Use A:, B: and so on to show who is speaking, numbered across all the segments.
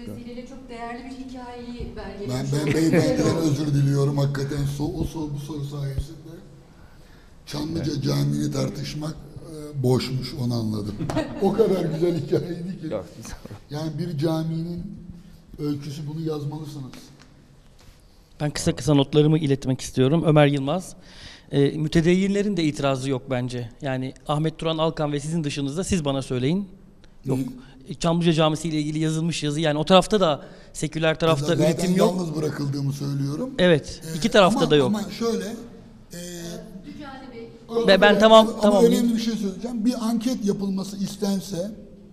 A: vesileyle çok değerli bir hikayeyi
B: Ben
A: belgelemiş.
B: beyefendiden özür diliyorum hakikaten bu soru sayesinde. Çamlıca Camii'ni tartışmak boşmuş, onu anladım. O kadar güzel hikayeydi ki. Yani bir caminin öyküsü, bunu yazmalısınız.
C: Ben kısa kısa notlarımı iletmek istiyorum. Ömer Yılmaz. Mütedeyyinlerin de itirazı yok bence. Yani Ahmet Turan Alkan ve sizin dışınızda siz bana söyleyin. Yok. Çamlıca Camisi ile ilgili yazılmış yazı, yani o tarafta da, seküler tarafta
B: Zaten
C: üretim yok.
B: yalnız bırakıldığımı söylüyorum.
C: Evet. İki tarafta da yok.
B: Ama şöyle
C: Ben tamam.
B: Ama önemli bir şey söyleyeceğim. Bir anket yapılması istense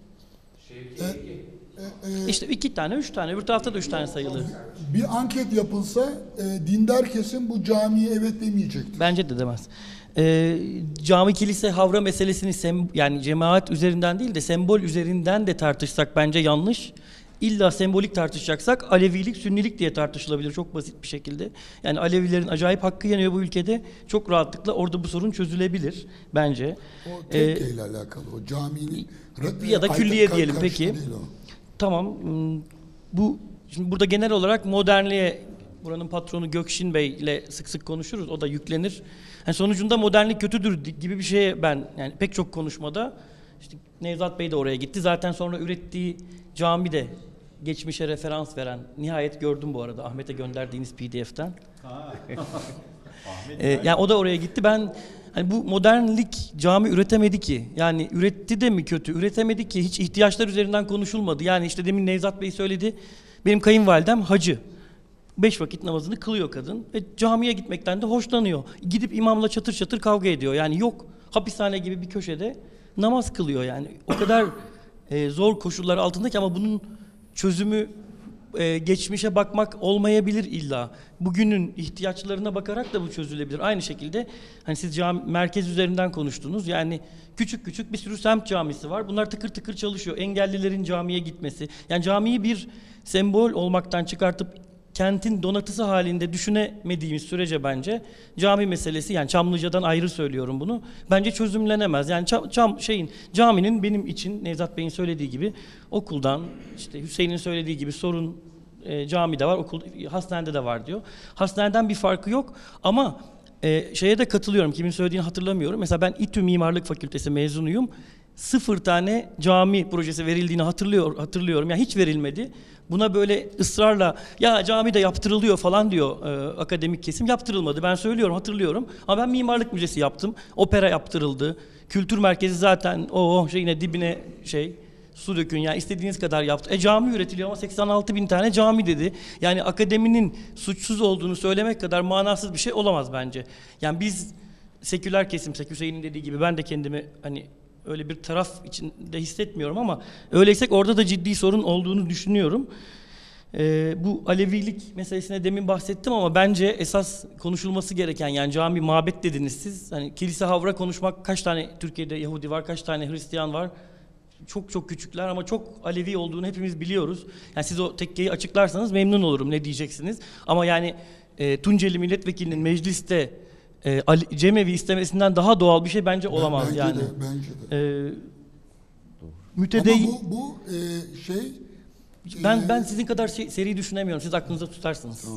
C: İşte 2 tane, 3 tane. Öbür tarafta da 3 tane sayılı.
B: bir anket yapılsa dindar kesim bu camiye evet demeyecektir.
C: Bence de demez. Cami kilise havra meselesini yani cemaat üzerinden değil de sembol üzerinden de tartışsak bence yanlış. İlla sembolik tartışacaksak Alevilik, Sünnilik diye tartışılabilir çok basit bir şekilde. Yani Alevilerin acayip hakkı yanıyor bu ülkede. Çok rahatlıkla orada bu sorun çözülebilir bence.
B: O tekke ile alakalı. O caminin
C: ya da külliye diyelim peki.
B: değil o.
C: Tamam. Şimdi burada genel olarak modernliğe, buranın patronu Gökşin Bey ile sık sık konuşuruz. O da yüklenir. Yani sonucunda modernlik kötüdür gibi bir şeye ben, yani pek çok konuşmada, işte Nevzat Bey de oraya gitti. Zaten sonra ürettiği cami de geçmişe referans veren, nihayet gördüm bu arada Ahmet'e gönderdiğiniz PDF'ten. Yani o da oraya gitti. Ben hani bu modernlik cami üretemedi ki. Yani üretti de mi kötü? Üretemedi ki. Hiç ihtiyaçlar üzerinden konuşulmadı. Yani işte demin Nevzat Bey söyledi. Benim kayınvalidem hacı. 5 vakit namazını kılıyor kadın ve camiye gitmekten de hoşlanıyor. Gidip imamla çatır çatır kavga ediyor. Yani yok, hapishane gibi bir köşede namaz kılıyor yani. O kadar zor koşullar altındaki, ama bunun çözümü geçmişe bakmak olmayabilir illa. Bugünün ihtiyaçlarına bakarak da bu çözülebilir. Aynı şekilde hani siz merkez üzerinden konuştunuz. Yani küçük küçük bir sürü semt camisi var. Bunlar tıkır tıkır çalışıyor. Engellilerin camiye gitmesi. Yani camiyi bir sembol olmaktan çıkartıp kentin donatısı halinde düşünemediğimiz sürece bence cami meselesi, yani Çamlıca'dan ayrı söylüyorum bunu, bence çözümlenemez. Yani caminin benim için Nevzat Bey'in söylediği gibi okuldan, işte Hüseyin'in söylediği gibi sorun camide var, hastanede de var diyor. Hastaneden bir farkı yok ama şeye de katılıyorum, kimin söylediğini hatırlamıyorum. Mesela ben İTÜ Mimarlık Fakültesi mezunuyum. 0 tane cami projesi verildiğini hatırlıyorum. Yani hiç verilmedi. Buna böyle ısrarla ya cami de yaptırılıyor falan diyor akademik kesim. Yaptırılmadı. Ben söylüyorum, hatırlıyorum. Ama ben mimarlık müzesi yaptım. Opera yaptırıldı. Kültür merkezi zaten yine dibine su dökün, yani istediğiniz kadar yaptı. Cami üretiliyor ama 86 bin tane cami dedi. Yani akademinin suçsuz olduğunu söylemek kadar manasız bir şey olamaz bence. Yani biz seküler kesim, Hüseyin'in dediği gibi, ben de kendimi hani öyle bir taraf içinde hissetmiyorum ama öyleysek orada da ciddi sorun olduğunu düşünüyorum. Bu Alevilik meselesine demin bahsettim ama bence esas konuşulması gereken, yani cami, mabet dediniz siz. Hani kilise, havra konuşmak, kaç tane Türkiye'de Yahudi var, kaç tane Hristiyan var? Çok çok küçükler ama çok Alevi olduğunu hepimiz biliyoruz. Yani siz o tekkeyi açıklarsanız memnun olurum, ne diyeceksiniz? Ama yani Tunceli milletvekilinin mecliste Cemevi istemesinden daha doğal bir şey bence olamaz.
B: Bence
C: yani.
B: Bence de.
C: Mütedeyyin.
B: Ama bu
C: Ben sizin kadar seri düşünemiyorum. Siz aklınıza tutarsınız.
B: Tamam.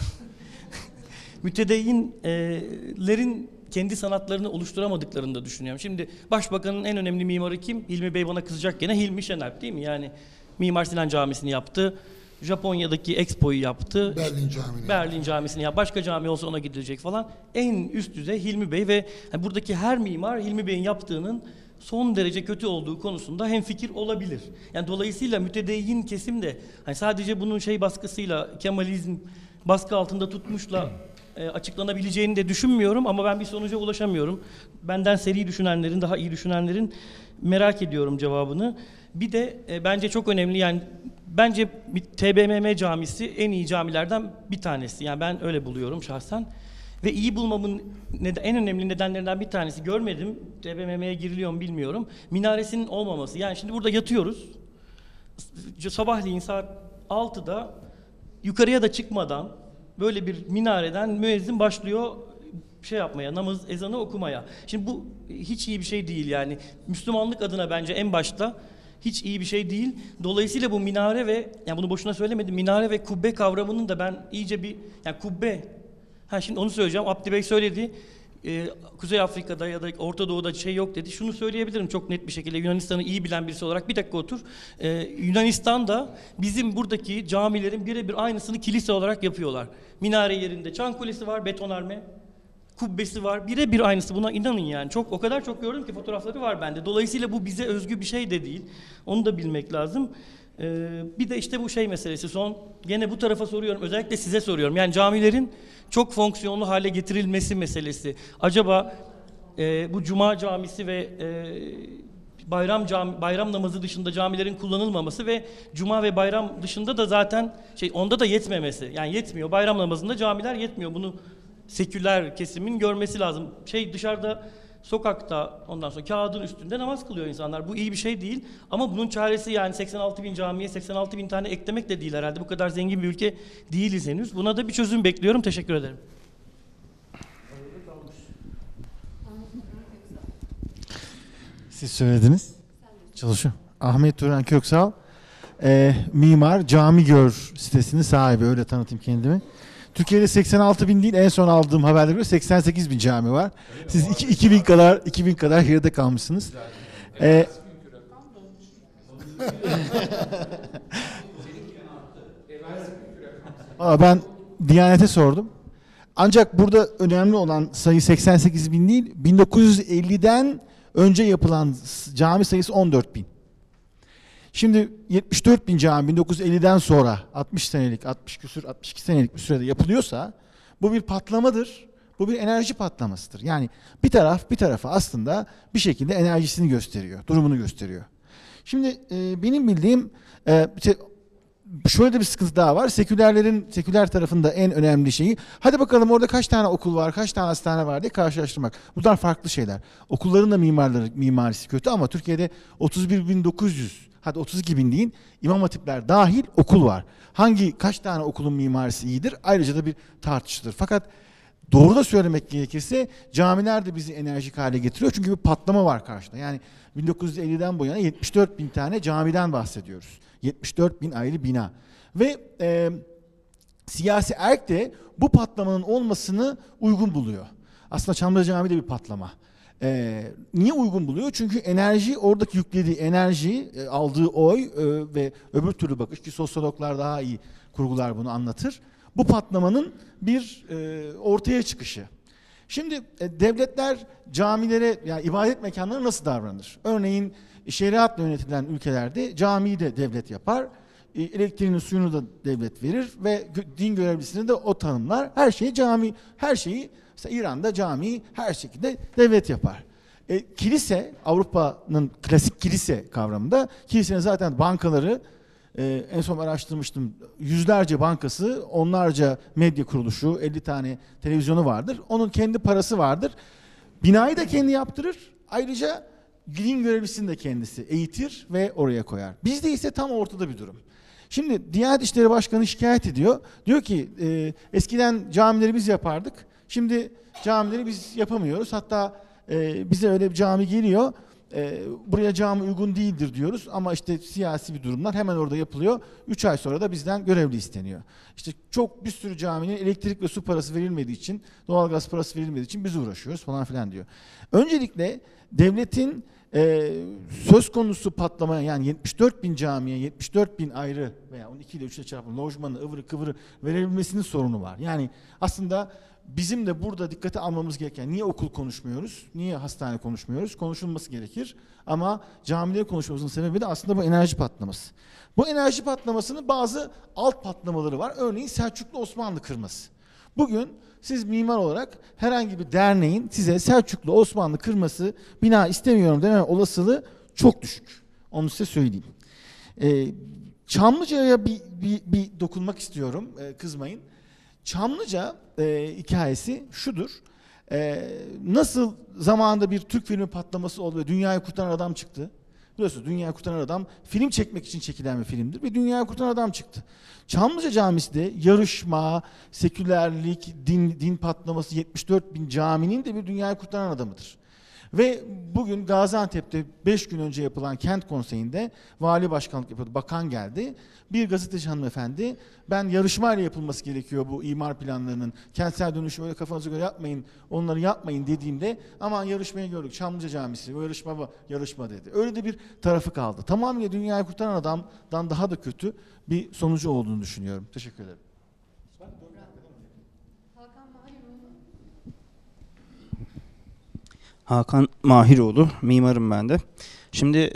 C: Mütedeyyinlerin kendi sanatlarını oluşturamadıklarını da düşünüyorum. Şimdi Başbakanın en önemli mimarı kim? Hilmi Bey bana kızacak gene. Hilmi Şener değil mi? Yani Mimar Sinan Camisi'ni yaptı. Japonya'daki Expo'yu yaptı. Berlin Camisi'ni yaptı. Başka cami olsa ona gidilecek falan. En üst düzey Hilmi Bey ve buradaki her mimar Hilmi Bey'in yaptığının son derece kötü olduğu konusunda hemfikir olabilir. Yani dolayısıyla mütedeyyin kesim de hani sadece bunun baskısıyla, Kemalizm baskı altında tutmuşla açıklanabileceğini de düşünmüyorum ama ben bir sonuca ulaşamıyorum. Benden seri düşünenlerin, daha iyi düşünenlerin merak ediyorum cevabını. Bir de bence çok önemli, yani bence TBMM camisi en iyi camilerden bir tanesi. Yani ben öyle buluyorum şahsen. Ve iyi bulmamın en önemli nedenlerinden bir tanesi, görmedim, TBMM'ye giriliyor mu bilmiyorum, minaresinin olmaması. Yani şimdi burada yatıyoruz, sabahleyin saat 6'da yukarıya da çıkmadan böyle bir minareden müezzin başlıyor yapmaya, namaz ezanı okumaya. Şimdi bu hiç iyi bir şey değil yani. Müslümanlık adına bence en başta hiç iyi bir şey değil. Dolayısıyla bu minare ve, yani bunu boşuna söylemedim, minare ve kubbe kavramının da ben iyice bir, yani kubbe, şimdi onu söyleyeceğim, Abdi Bey söyledi. Kuzey Afrika'da ya da Orta Doğu'da şey yok dedi. Şunu söyleyebilirim çok net bir şekilde, Yunanistan'ı iyi bilen birisi olarak. Bir dakika otur. Yunanistan'da bizim buradaki camilerin birebir aynısını kilise olarak yapıyorlar. Minare yerinde çan kulesi var, betonarme. Kubbesi var. Birebir aynısı. Buna inanın yani. O kadar çok gördüm ki fotoğrafları var bende. Dolayısıyla bu bize özgü bir şey de değil. Onu da bilmek lazım. Bir de işte bu şey meselesi. Gene bu tarafa soruyorum. Özellikle size soruyorum. Yani camilerin çok fonksiyonlu hale getirilmesi meselesi. Acaba bu Cuma camisi ve bayram namazı dışında camilerin kullanılmaması ve Cuma ve bayram dışında da zaten onda da yetmemesi. Yani yetmiyor. Bayram namazında camiler yetmiyor. Bunu seküler kesimin görmesi lazım. Dışarıda, sokakta, ondan sonra kağıdın üstünde namaz kılıyor insanlar. Bu iyi bir şey değil. Ama bunun çaresi yani 86 bin camiye 86 bin tane eklemek de değil herhalde. Bu kadar zengin bir ülke değiliz henüz. Buna da bir çözüm bekliyorum. Teşekkür ederim.
D: Siz söylediniz. Çalışıyor. Ahmet Turan Köksal, mimar, Cami Gör sitesinin sahibi. Öyle tanıtayım kendimi. Türkiye'de 86 bin değil, en son aldığım haberlere göre 88 bin cami var. Siz 2000 kadar geride kalmışsınız. Ben Diyanet'e sordum. Ancak burada önemli olan sayı 88 bin değil, 1950'den önce yapılan cami sayısı 14 bin. Şimdi 74 bin cami 1950'den sonra 60 senelik, 62 senelik bir sürede yapılıyorsa bu bir patlamadır. Bu bir enerji patlamasıdır. Yani bir tarafa aslında bir şekilde enerjisini gösteriyor, durumunu gösteriyor. Şimdi benim bildiğim şöyle de bir sıkıntı daha var. Seküler tarafında en önemli şeyi, hadi bakalım orada kaç tane okul var, kaç tane hastane var diye karşılaştırmak. Bunlar farklı şeyler. Okulların da mimarisi kötü ama Türkiye'de 31.900, hadi 32 bin deyin, imam hatipler dahil okul var. Kaç tane okulun mimarisi iyidir? Ayrıca da bir tartışılır. Fakat doğru da söylemek gerekirse camiler de bizi enerjik hale getiriyor. Çünkü bir patlama var karşıda. Yani 1950'den bu yana 74 bin tane camiden bahsediyoruz. 74 bin ayrı bina. Ve siyasi erk de bu patlamanın olmasını uygun buluyor. Aslında Çamlıca Camii de bir patlama. Niye uygun buluyor? Çünkü enerji, oradaki yüklediği enerji, aldığı oy ve öbür türlü bakış, ki sosyologlar daha iyi kurgular bunu anlatır. Bu patlamanın bir ortaya çıkışı. Şimdi devletler camilere, yani ibadet mekanlarına nasıl davranır? Örneğin şeriatla yönetilen ülkelerde camiyi de devlet yapar. Elektriğini, suyunu da devlet verir ve din görevlisini de o tanımlar. Her şeyi mesela İran'da camiyi her şekilde devlet yapar. Kilise, Avrupa'nın klasik kilise kavramında, kilisenin zaten bankaları, en son araştırmıştım, yüzlerce bankası, onlarca medya kuruluşu, 50 tane televizyonu vardır. Onun kendi parası vardır. Binayı da kendi yaptırır. Ayrıca din görevlisini de kendisi eğitir ve oraya koyar. Bizde ise tam ortada bir durum. Şimdi Diyanet İşleri Başkanı şikayet ediyor. Diyor ki eskiden camileri biz yapardık. Şimdi camileri biz yapamıyoruz. Hatta bize öyle bir cami geliyor. Buraya cami uygun değildir diyoruz ama işte siyasi bir durumlar hemen orada yapılıyor. 3 ay sonra da bizden görevli isteniyor. İşte bir sürü caminin elektrik ve su parası verilmediği için, doğalgaz parası verilmediği için biz uğraşıyoruz falan filan diyor. Öncelikle devletin söz konusu patlamaya, yani 74 bin camiye 74 bin ayrı veya 12 ile 3 ile çarpın lojmanı, ıvırı kıvırı verebilmesinin sorunu var. Yani aslında bizim de burada dikkate almamız gereken, niye okul konuşmuyoruz, niye hastane konuşmuyoruz, konuşulması gerekir. Ama camileri konuşmamızın sebebi de aslında bu enerji patlaması. Bu enerji patlamasının bazı alt patlamaları var. Örneğin Selçuklu Osmanlı kırması. Bugün siz mimar olarak herhangi bir derneğin size Selçuklu Osmanlı kırması, bina istemiyorum deme olasılığı çok düşük. Onu size söyleyeyim. Çamlıca'ya bir dokunmak istiyorum, kızmayın. Çamlıca hikayesi şudur. Nasıl zamanında bir Türk filmi patlaması oldu ve Dünyayı Kurtaran Adam çıktı. Biliyorsunuz Dünyayı Kurtaran Adam film çekmek için çekilen bir filmdir ve Dünyayı Kurtaran Adam çıktı. Çamlıca Camisi de yarışma, sekülerlik, din patlaması, 74 bin caminin de bir Dünyayı Kurtaran Adamıdır. Ve bugün Gaziantep'te 5 gün önce yapılan kent konseyinde vali başkanlık yapıyordu. Bakan geldi. Bir gazeteci hanımefendi, ben yarışmayla yapılması gerekiyor bu imar planlarının. Kentsel dönüşüm öyle kafanıza göre yapmayın, onları yapmayın dediğimde aman yarışmayı gördük. Çamlıca Camisi, o yarışma dedi. Öyle de bir tarafı kaldı. Tamamıyla dünyayı kurtaran adamdan daha da kötü bir sonucu olduğunu düşünüyorum. Teşekkür ederim.
A: Hakan Mahiroğlu.
E: Hakan Mahiroğlu, mimarım ben de. Şimdi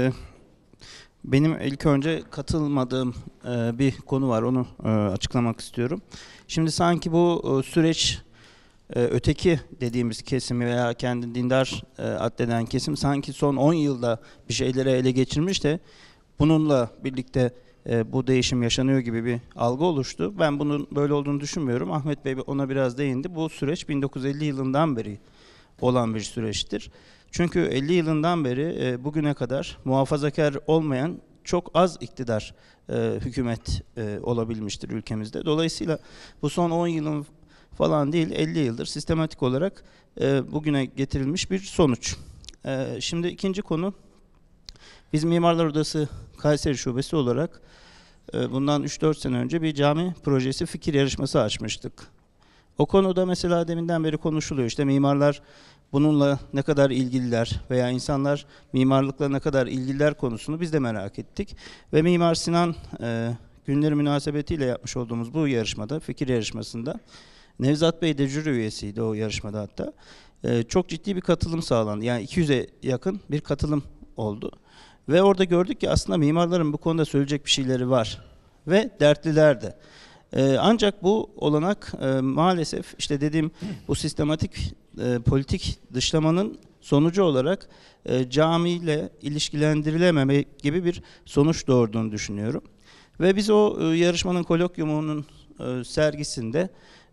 E: benim ilk önce katılmadığım bir konu var, onu açıklamak istiyorum. Şimdi sanki bu süreç öteki dediğimiz kesimi veya kendini dindar addeden kesim sanki son 10 yılda bir şeyleri ele geçirmiş de bununla birlikte bu değişim yaşanıyor gibi bir algı oluştu. Ben bunun böyle olduğunu düşünmüyorum. Ahmet Bey ona biraz değindi. Bu süreç 1950 yılından beri olan bir süreçtir. Çünkü 50 yılından beri bugüne kadar muhafazakar olmayan çok az iktidar hükümet olabilmiştir ülkemizde. Dolayısıyla bu son 10 yılın falan değil 50 yıldır sistematik olarak bugüne getirilmiş bir sonuç. Şimdi ikinci konu, biz Mimarlar Odası Kayseri Şubesi olarak bundan 3-4 sene önce bir cami projesi fikir yarışması açmıştık. O konuda mesela deminden beri konuşuluyor. İşte mimarlar bununla ne kadar ilgililer veya insanlar mimarlıkla ne kadar ilgililer konusunu biz de merak ettik. Ve Mimar Sinan günleri münasebetiyle yapmış olduğumuz bu yarışmada, fikir yarışmasında Nevzat Bey de jüri üyesiydi o yarışmada hatta. Çok ciddi bir katılım sağlandı. Yani 200'e yakın bir katılım oldu. Ve orada gördük ki aslında mimarların bu konuda söyleyecek bir şeyleri var. Ve dertliler de. Ancak bu olanak maalesef işte dediğim bu sistematik politik dışlamanın sonucu olarak camiyle ilişkilendirilememe gibi bir sonuç doğurduğunu düşünüyorum. Ve biz o yarışmanın kolokyumunun sergisinde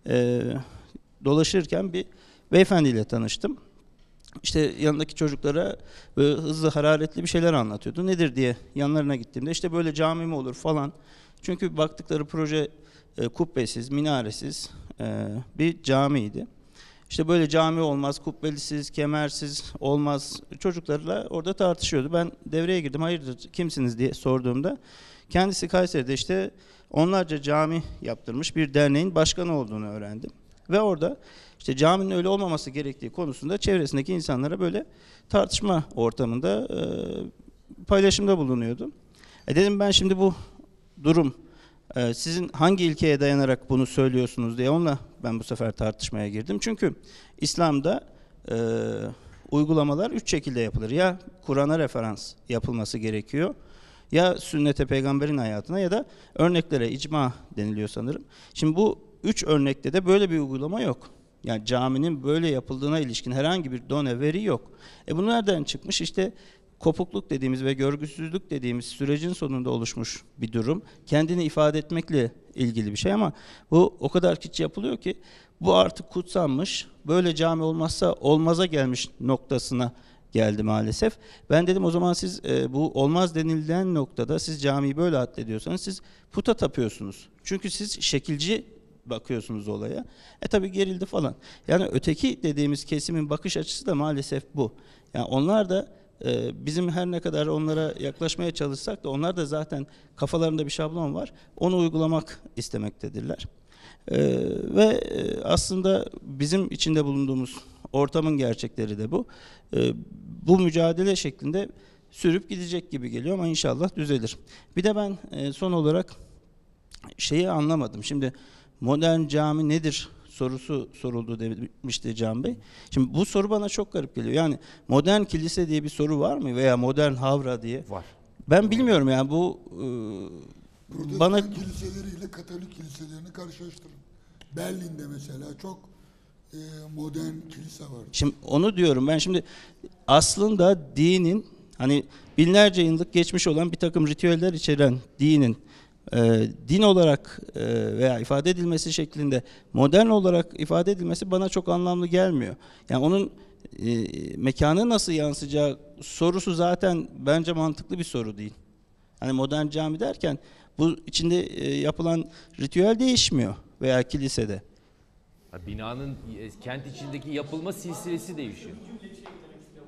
E: dolaşırken bir beyefendiyle tanıştım. İşte yanındaki çocuklara böyle hızlı hararetli bir şeyler anlatıyordu. Nedir diye yanlarına gittiğimde işte böyle cami mi olur falan. Çünkü baktıkları proje kubbesiz, minaresiz bir camiydi. İşte böyle cami olmaz, kubbelisiz, kemersiz olmaz. Çocuklarla orada tartışıyordu. Ben devreye girdim. Hayırdır, kimsiniz diye sorduğumda kendisi Kayseri'de işte onlarca cami yaptırmış bir derneğin başkanı olduğunu öğrendim. Ve orada işte caminin öyle olmaması gerektiği konusunda çevresindeki insanlara böyle tartışma ortamında paylaşımda bulunuyordu. Dedim ben şimdi bu durum sizin hangi ilkeye dayanarak bunu söylüyorsunuz diye onunla ben bu sefer tartışmaya girdim. Çünkü İslam'da uygulamalar 3 şekilde yapılır. Ya Kur'an'a referans yapılması gerekiyor, ya sünnete, peygamberin hayatına ya da örneklere, icma deniliyor sanırım. Şimdi bu 3 örnekte de böyle bir uygulama yok. Yani caminin böyle yapıldığına ilişkin herhangi bir done, veri yok. Bu nereden çıkmış? İşte kopukluk dediğimiz ve görgüsüzlük dediğimiz sürecin sonunda oluşmuş bir durum. Kendini ifade etmekle ilgili bir şey ama bu o kadar kiç yapılıyor ki bu artık kutsanmış, böyle cami olmazsa olmaza gelmiş noktasına geldi maalesef. Ben dedim o zaman siz bu olmaz denilen noktada siz camiyi böyle addediyorsanız siz puta tapıyorsunuz. Çünkü siz şekilci bakıyorsunuz olaya. Tabii gerildi falan. Yani öteki dediğimiz kesimin bakış açısı da maalesef bu. Yani onlar da bizim her ne kadar onlara yaklaşmaya çalışsak da onlar da zaten kafalarında bir şablon var. Onu uygulamak istemektedirler. Ve aslında bizim içinde bulunduğumuz ortamın gerçekleri de bu. Bu mücadele şeklinde sürüp gidecek gibi geliyor ama inşallah düzelir. Bir de ben son olarak şeyi anlamadım. Şimdi modern cami nedir sorusu soruldu demişti Can Bey. Şimdi bu soru bana çok garip geliyor. Yani modern kilise diye bir soru var mı veya modern havra diye?
F: Var.
E: Ben bilmiyorum yani bu bana
B: kiliseleriyle Katolik kiliselerini karşılaştırın. Berlin'de mesela çok modern kilise var.
E: Şimdi onu diyorum ben şimdi aslında dinin hani binlerce yıllık geçmiş olan bir takım ritüeller içeren dinin din olarak veya ifade edilmesi şeklinde modern olarak ifade edilmesi bana çok anlamlı gelmiyor. Yani onun mekanı nasıl yansıyacağı sorusu zaten bence mantıklı bir soru değil. Hani modern cami derken bu içinde yapılan ritüel değişmiyor veya kilisede.
F: Binanın kent içindeki yapılma silsilesi değişiyor.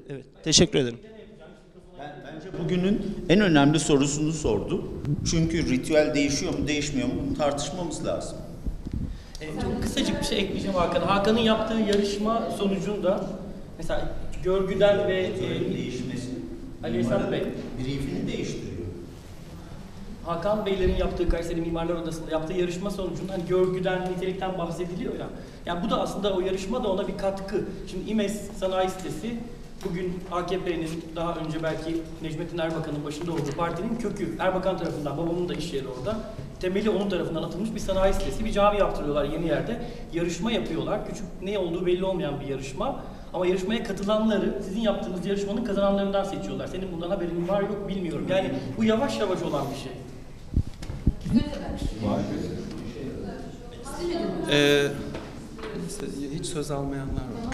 C: Evet.
E: Teşekkür ederim.
F: Bence bugünün en önemli sorusunu sordu. Çünkü ritüel değişiyor mu, değişmiyor mu bunu tartışmamız lazım.
C: Çok kısacık bir şey ekleyeceğim Hakan. Hakan'ın yaptığı yarışma sonucunda mesela görgüden ve
F: Değişmesi.
C: Ali Esat Bey,
F: Briefini değiştiriyor.
C: Hakan Beylerin yaptığı Kayseri Mimarlar Odası'nda yaptığı yarışma sonucunda hani görgüden, nitelikten bahsediliyor ya. Yani bu da aslında o yarışma da ona bir katkı. Şimdi İMES Sanayi Sitesi bugün AKP'nin daha önce belki Necmettin Erbakan'ın başında olduğu partinin kökü. Erbakan tarafından, babamın da iş yeri orada. Temeli onun tarafından atılmış bir sanayi sitesi, bir cami yaptırıyorlar yeni yerde. Yarışma yapıyorlar. Küçük, ne olduğu belli olmayan bir yarışma. Ama yarışmaya katılanları sizin yaptığınız yarışmanın kazananlarından seçiyorlar. Senin bundan haberin var yok bilmiyorum. Yani bu yavaş yavaş olan bir şey.
G: Hiç söz almayanlar var.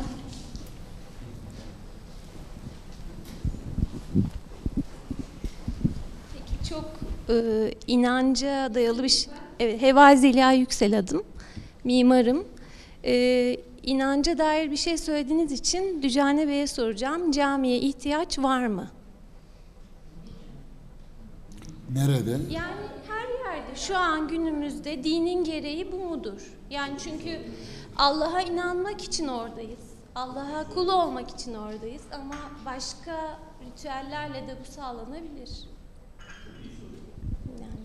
H: Peki çok inanca dayalı bir şey. Evet, Heva Zeliha Yüksel adım. Mimarım. İnanca dair bir şey söylediğiniz için Dücane Bey'e soracağım. Camiye ihtiyaç var mı?
B: Nerede?
H: Yani her yerde şu an günümüzde dinin gereği bu mudur? Yani çünkü Allah'a inanmak için oradayız. Allah'a kul olmak için oradayız ama başka ritüellerle de bu sağlanabilir. Yani.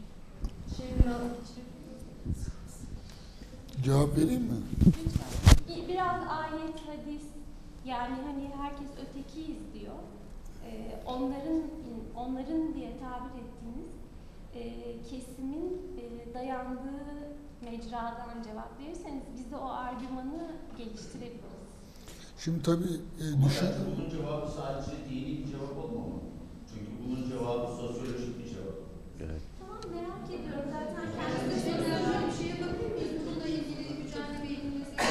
B: Cevap vereyim mi?
H: Biraz ayet, hadis, yani hani herkes ötekiyiz diyor. Onların diye tabir ettiğiniz kesimin dayandığı mecradan cevap verirseniz biz de o argümanı geliştirebiliriz.
B: Şimdi tabii düşün.
F: Bunun cevabı sadece dini bir cevap olmamalı. Çünkü bunun cevabı sosyolojik bir cevap. Evet.
H: Tamam, merak ediyorum zaten kendisi de
A: Bir şey yapabilir miyiz? Bununla ilgili Dücane Bey'in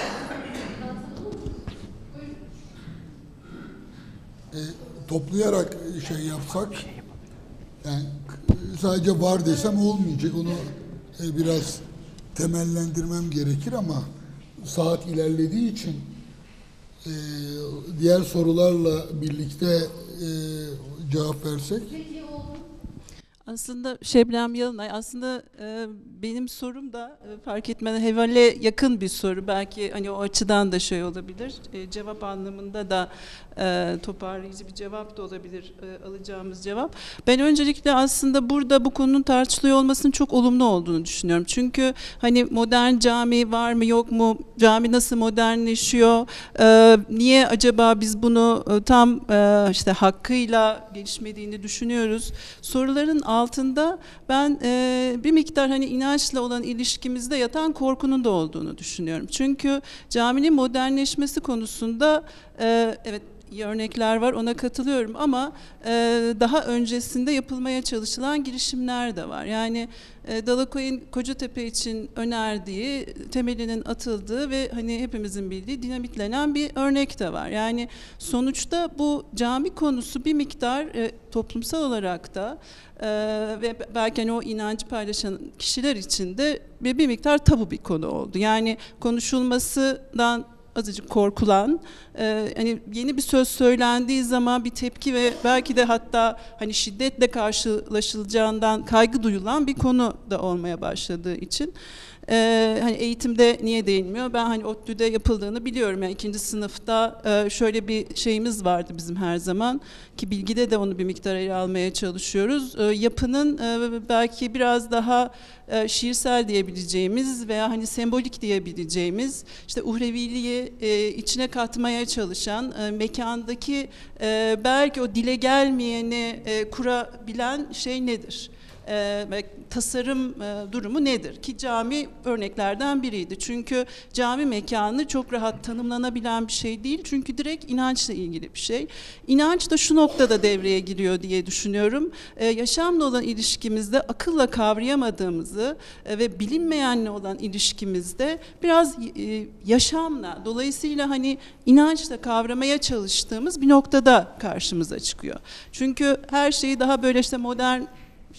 B: Toplayarak şey yapsak, yani sadece var desem olmayacak. Onu biraz temellendirmem gerekir ama saat ilerlediği için diğer sorularla birlikte cevap versek.
I: Aslında Şebnem Yalınay, aslında benim sorum da fark etmeden Heval'e yakın bir soru. Belki hani o açıdan da şey olabilir. Cevap anlamında da toparlayıcı bir cevap da olabilir alacağımız cevap. Ben öncelikle aslında burada bu konunun tartışılıyor olmasının çok olumlu olduğunu düşünüyorum. Çünkü hani modern cami var mı yok mu? Cami nasıl modernleşiyor? Niye acaba biz bunu tam işte hakkıyla gelişmediğini düşünüyoruz? Soruların altında ben bir miktar hani inançla olan ilişkimizde yatan korkunun da olduğunu düşünüyorum. Çünkü caminin modernleşmesi konusunda evet iyi örnekler var, ona katılıyorum ama daha öncesinde yapılmaya çalışılan girişimler de var. Yani Dalakoy'un Kocatepe için önerdiği, temelinin atıldığı ve hani hepimizin bildiği dinamitlenen bir örnek de var. Yani sonuçta bu cami konusu bir miktar toplumsal olarak da ve belki hani o inancı paylaşan kişiler için de bir miktar tabu bir konu oldu. Yani konuşulmasından azıcık korkulan, hani yeni bir söz söylendiği zaman bir tepki ve belki de hatta hani şiddetle karşılaşılacağından kaygı duyulan bir konu da olmaya başladığı için hani eğitimde niye değinmiyor? Ben hani ODTÜ'de yapıldığını biliyorum. Yani 2. sınıfta şöyle bir şeyimiz vardı bizim her zaman ki bilgide de onu bir miktar ele almaya çalışıyoruz. Yapının belki biraz daha şiirsel diyebileceğimiz veya hani sembolik diyebileceğimiz işte uhreviliği içine katmaya çalışan mekandaki belki o dile gelmeyeni kurabilen şey nedir? Tasarım durumu nedir? Ki cami örneklerden biriydi. Çünkü cami mekanı çok rahat tanımlanabilen bir şey değil. Çünkü direkt inançla ilgili bir şey. İnanç da şu noktada devreye giriyor diye düşünüyorum. Yaşamla olan ilişkimizde akılla kavrayamadığımızı ve bilinmeyenle olan ilişkimizde biraz yaşamla, dolayısıyla hani inançla kavramaya çalıştığımız bir noktada karşımıza çıkıyor. Çünkü her şeyi daha böyle işte modern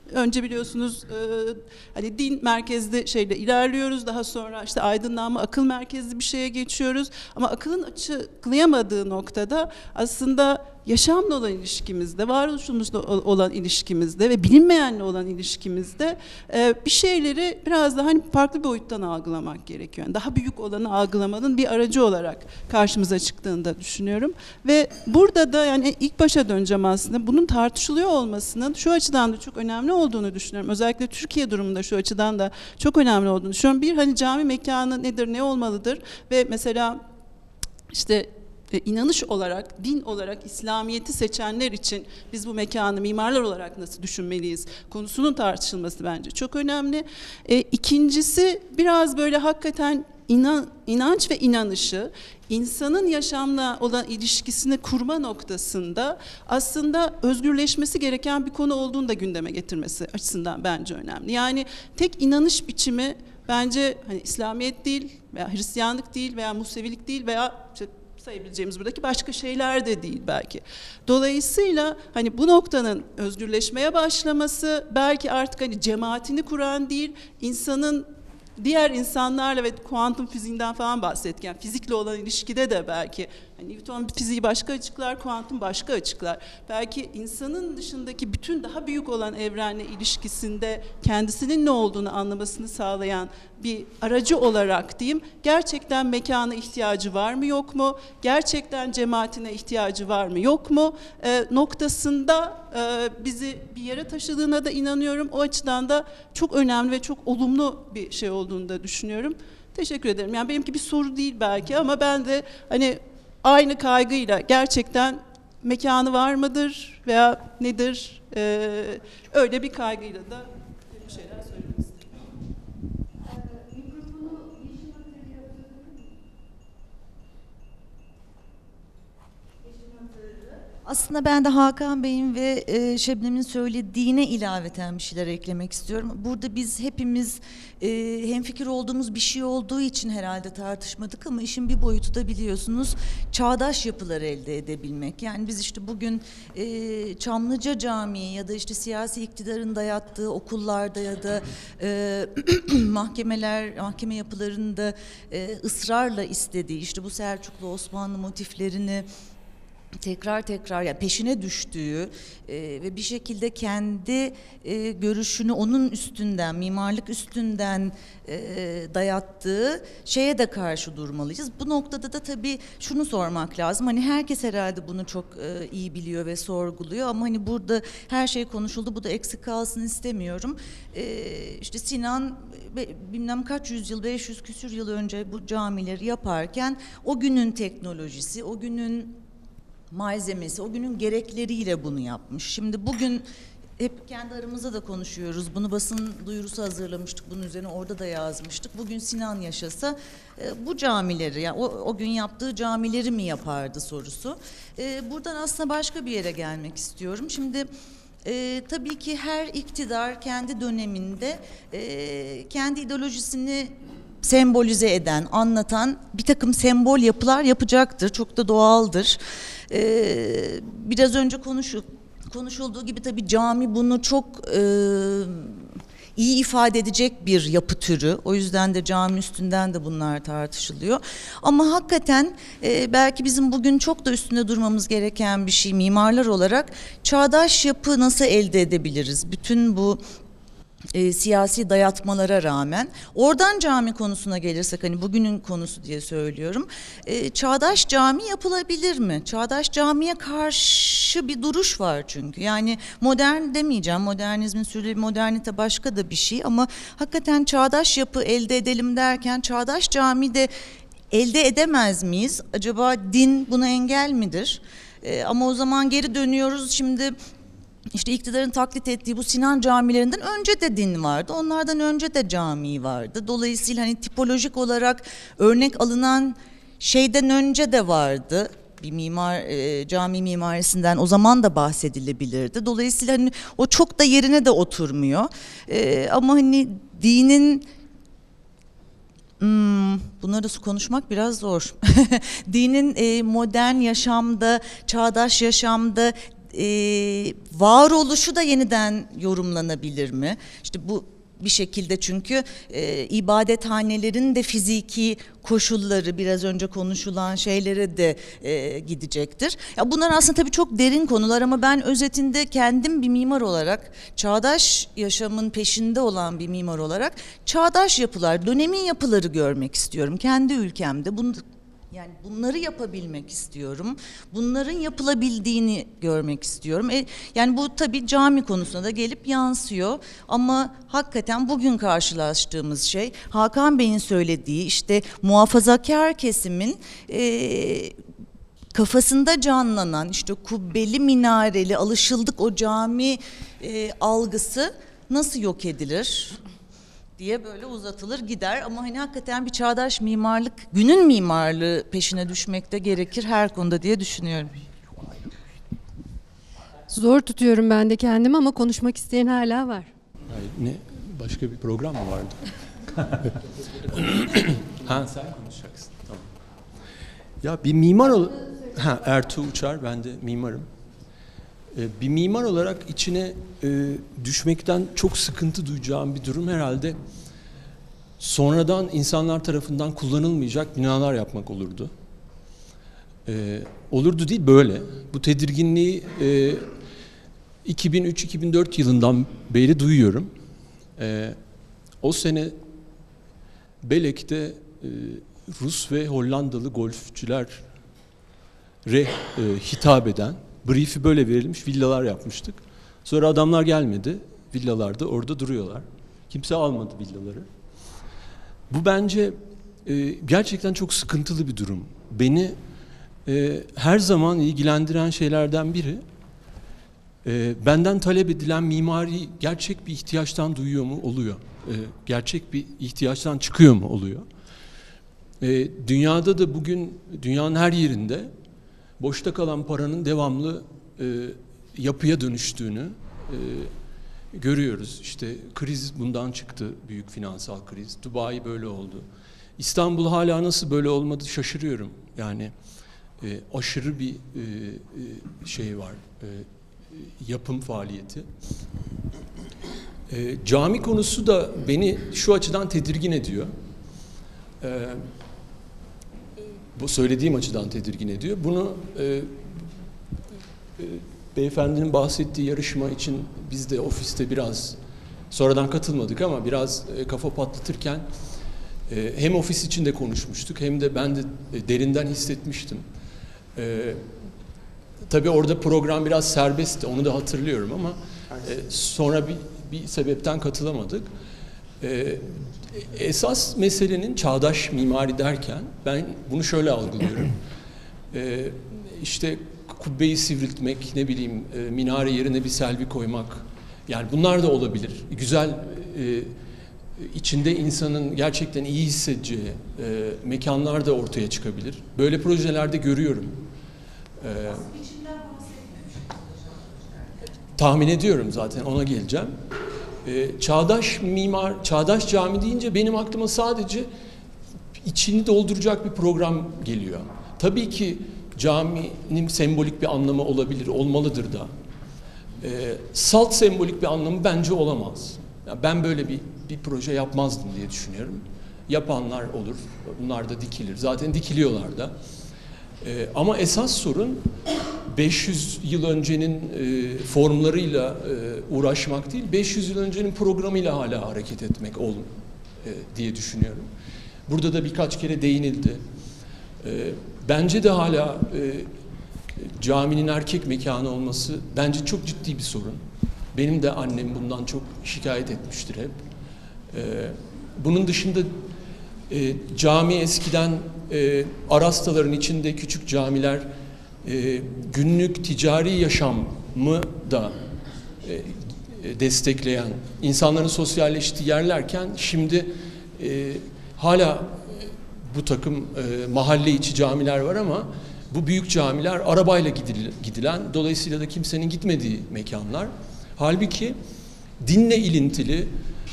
I: Önce biliyorsunuz hani din merkezli şeyle ilerliyoruz. Daha sonra işte aydınlanma, akıl merkezli bir şeye geçiyoruz. Ama akılın açıklayamadığı noktada aslında yaşamla olan ilişkimizde, varoluşumuzla olan ilişkimizde ve bilinmeyenle olan ilişkimizde bir şeyleri biraz daha hani farklı bir boyuttan algılamak gerekiyor. Yani daha büyük olanı algılamanın bir aracı olarak karşımıza çıktığını da düşünüyorum. Ve burada da yani ilk başa döneceğim aslında. Bunun tartışılıyor olmasının şu açıdan da çok önemli olduğunu düşünüyorum. Özellikle Türkiye durumunda şu açıdan da çok önemli olduğunu düşünüyorum. Bir, hani cami mekanı nedir, ne olmalıdır ve mesela işte inanış olarak, din olarak İslamiyet'i seçenler için biz bu mekanı mimarlar olarak nasıl düşünmeliyiz konusunun tartışılması bence çok önemli. İkincisi biraz böyle hakikaten inanç ve inanışı insanın yaşamla olan ilişkisini kurma noktasında aslında özgürleşmesi gereken bir konu olduğunu da gündeme getirmesi açısından bence önemli. Yani tek inanış biçimi bence hani İslamiyet değil veya Hristiyanlık değil veya Musevilik değil veya işte sayabileceğimiz buradaki başka şeyler de değil belki. Dolayısıyla hani bu noktanın özgürleşmeye başlaması belki artık hani cemaatini kuran değil, insanın diğer insanlarla ve kuantum fiziğinden falan bahsettik. Yani fizikle olan ilişkide de belki hani Newton fiziği başka açıklar, kuantum başka açıklar. Belki insanın dışındaki bütün daha büyük olan evrenle ilişkisinde kendisinin ne olduğunu anlamasını sağlayan bir aracı olarak diyeyim, gerçekten mekana ihtiyacı var mı yok mu? Gerçekten cemaatine ihtiyacı var mı yok mu? Noktasında bizi bir yere taşıdığına da inanıyorum. O açıdan da çok önemli ve çok olumlu bir şey olduğunu da düşünüyorum. Teşekkür ederim. Yani benimki bir soru değil belki ama ben de hani aynı kaygıyla gerçekten mekanı var mıdır veya nedir öyle bir kaygıyla da bir şeyler söylemek istedim.
J: Aslında ben de Hakan Bey'in ve Şebnem'in söylediğine ilaveten bir şeyler eklemek istiyorum. Burada biz hepimiz hemfikir olduğumuz bir şey olduğu için herhalde tartışmadık ama işin bir boyutu da biliyorsunuz çağdaş yapılar elde edebilmek. Yani biz işte bugün Çamlıca Camii ya da işte siyasi iktidarın dayattığı okullarda ya da mahkeme yapılarında ısrarla istediği işte bu Selçuklu Osmanlı motiflerini tekrar yani peşine düştüğü ve bir şekilde kendi görüşünü onun üstünden, mimarlık üstünden dayattığı şeye de karşı durmalıyız. Bu noktada da tabii şunu sormak lazım. Hani herkes herhalde bunu çok iyi biliyor ve sorguluyor ama hani burada her şey konuşuldu. Bu da eksik kalsın istemiyorum. İşte Sinan bilmem kaç yüzyıl, 500 küsür yıl önce bu camileri yaparken o günün teknolojisi, o günün malzemesi, o günün gerekleriyle bunu yapmış. Şimdi bugün hep kendi aramızda da konuşuyoruz. Bunu basın duyurusu hazırlamıştık. Bunun üzerine orada da yazmıştık. Bugün Sinan yaşasa bu camileri, yani o gün yaptığı camileri mi yapardı sorusu. Buradan aslında başka bir yere gelmek istiyorum. Şimdi tabii ki her iktidar kendi döneminde kendi ideolojisini sembolize eden, anlatan bir takım sembol yapılar yapacaktır. Çok da doğaldır. Biraz önce konuşulduğu gibi tabii cami bunu çok iyi ifade edecek bir yapı türü. O yüzden de cami üstünden de bunlar tartışılıyor. Ama hakikaten belki bizim bugün çok da üstünde durmamız gereken bir şey mimarlar olarak çağdaş yapı nasıl elde edebiliriz? Bütün bu siyasi dayatmalara rağmen oradan cami konusuna gelirsek hani bugünün konusu diye söylüyorum. Çağdaş cami yapılabilir mi? Çağdaş camiye karşı bir duruş var çünkü. Yani modern demeyeceğim. Modernizmin sürdüğü modernite başka da bir şey ama hakikaten çağdaş yapı elde edelim derken çağdaş cami de elde edemez miyiz? Acaba din buna engel midir? Ama o zaman geri dönüyoruz şimdi. İşte iktidarın taklit ettiği bu Sinan camilerinden önce de din vardı. Onlardan önce de cami vardı. Dolayısıyla hani tipolojik olarak örnek alınan şeyden önce de vardı. Bir cami mimarisinden o zaman da bahsedilebilirdi. Dolayısıyla hani o çok da yerine de oturmuyor. Ama hani dinin bunları konuşmak biraz zor. Dinin modern yaşamda, çağdaş yaşamda varoluşu da yeniden yorumlanabilir mi? İşte bu bir şekilde çünkü ibadethanelerin de fiziki koşulları biraz önce konuşulan şeylere de gidecektir. Ya bunlar aslında tabii çok derin konular ama ben özetinde kendim bir mimar olarak, çağdaş yaşamın peşinde olan bir mimar olarak çağdaş yapılar, dönemin yapıları görmek istiyorum. Kendi ülkemde yani bunları yapabilmek istiyorum. Bunların yapılabildiğini görmek istiyorum. Yani bu tabii cami konusuna da gelip yansıyor. Ama hakikaten bugün karşılaştığımız şey Hakan Bey'in söylediği işte muhafazakar kesimin kafasında canlanan işte kubbeli minareli alışıldık o cami algısı nasıl yok edilir diye böyle uzatılır gider ama hani hakikaten bir çağdaş mimarlık, günün mimarlığı peşine düşmekte gerekir her konuda diye düşünüyorum.
K: Zor tutuyorum ben de kendimi ama konuşmak isteyen hala var.
L: Hayır, ne? Başka bir program mı vardı? Ha, sen konuşacaksın. Tamam. Ya bir mimar Ertuğ Uçar, ben de mimarım. Bir mimar olarak içine düşmekten çok sıkıntı duyacağım bir durum herhalde sonradan insanlar tarafından kullanılmayacak binalar yapmak olurdu. Olurdu değil, böyle. Bu tedirginliği 2003-2004 yılından beri duyuyorum. O sene Belek'te Rus ve Hollandalı golfçülere hitap eden, brief'i böyle verilmiş villalar yapmıştık. Sonra adamlar gelmedi, villalarda orada duruyorlar. Kimse almadı villaları. Bu bence gerçekten çok sıkıntılı bir durum. Beni her zaman ilgilendiren şeylerden biri, benden talep edilen mimari gerçek bir ihtiyaçtan duyuyor mu? Oluyor. Gerçek bir ihtiyaçtan çıkıyor mu? Oluyor. Dünyada da bugün, dünyanın her yerinde boşta kalan paranın devamlı yapıya dönüştüğünü görüyoruz. İşte kriz bundan çıktı, büyük finansal kriz. Dubai böyle oldu. İstanbul hala nasıl böyle olmadı şaşırıyorum. Yani aşırı bir şey var, yapım faaliyeti. Cami konusu da beni şu açıdan tedirgin ediyor. Bu söylediğim açıdan tedirgin ediyor. Bunu beyefendinin bahsettiği yarışma için biz de ofiste biraz sonradan katılmadık ama biraz kafa patlatırken hem ofis içinde konuşmuştuk hem de ben de derinden hissetmiştim. Tabii orada program biraz serbestti, onu da hatırlıyorum ama sonra bir sebepten katılamadık. Esas meselenin çağdaş mimari derken ben bunu şöyle algılıyorum. İşte kubbeyi sivriltmek, ne bileyim minare yerine bir selvi koymak, yani bunlar da olabilir. Güzel, içinde insanın gerçekten iyi hissedeceği mekanlar da ortaya çıkabilir. Böyle projelerde görüyorum. Tahmin ediyorum, zaten ona geleceğim. Çağdaş mimar, çağdaş cami deyince benim aklıma sadece içini dolduracak bir program geliyor. Tabii ki caminin sembolik bir anlamı olabilir, olmalıdır da. Salt sembolik bir anlamı bence olamaz. Yani ben böyle bir proje yapmazdım diye düşünüyorum. Yapanlar olur, bunlar da dikilir. Zaten dikiliyorlar da. Ama esas sorun 500 yıl öncenin formlarıyla uğraşmak değil, 500 yıl öncenin programıyla hala hareket etmek diye düşünüyorum. Burada da birkaç kere değinildi. Bence de hala caminin erkek mekanı olması bence çok ciddi bir sorun. Benim de annem bundan çok şikayet etmiştir hep. Bunun dışında cami eskiden arastaların içinde küçük camiler günlük ticari yaşamı da destekleyen, insanların sosyalleştiği yerlerken şimdi hala bu takım mahalle içi camiler var ama bu büyük camiler arabayla gidilen, dolayısıyla da kimsenin gitmediği mekanlar. Halbuki dinle ilintili,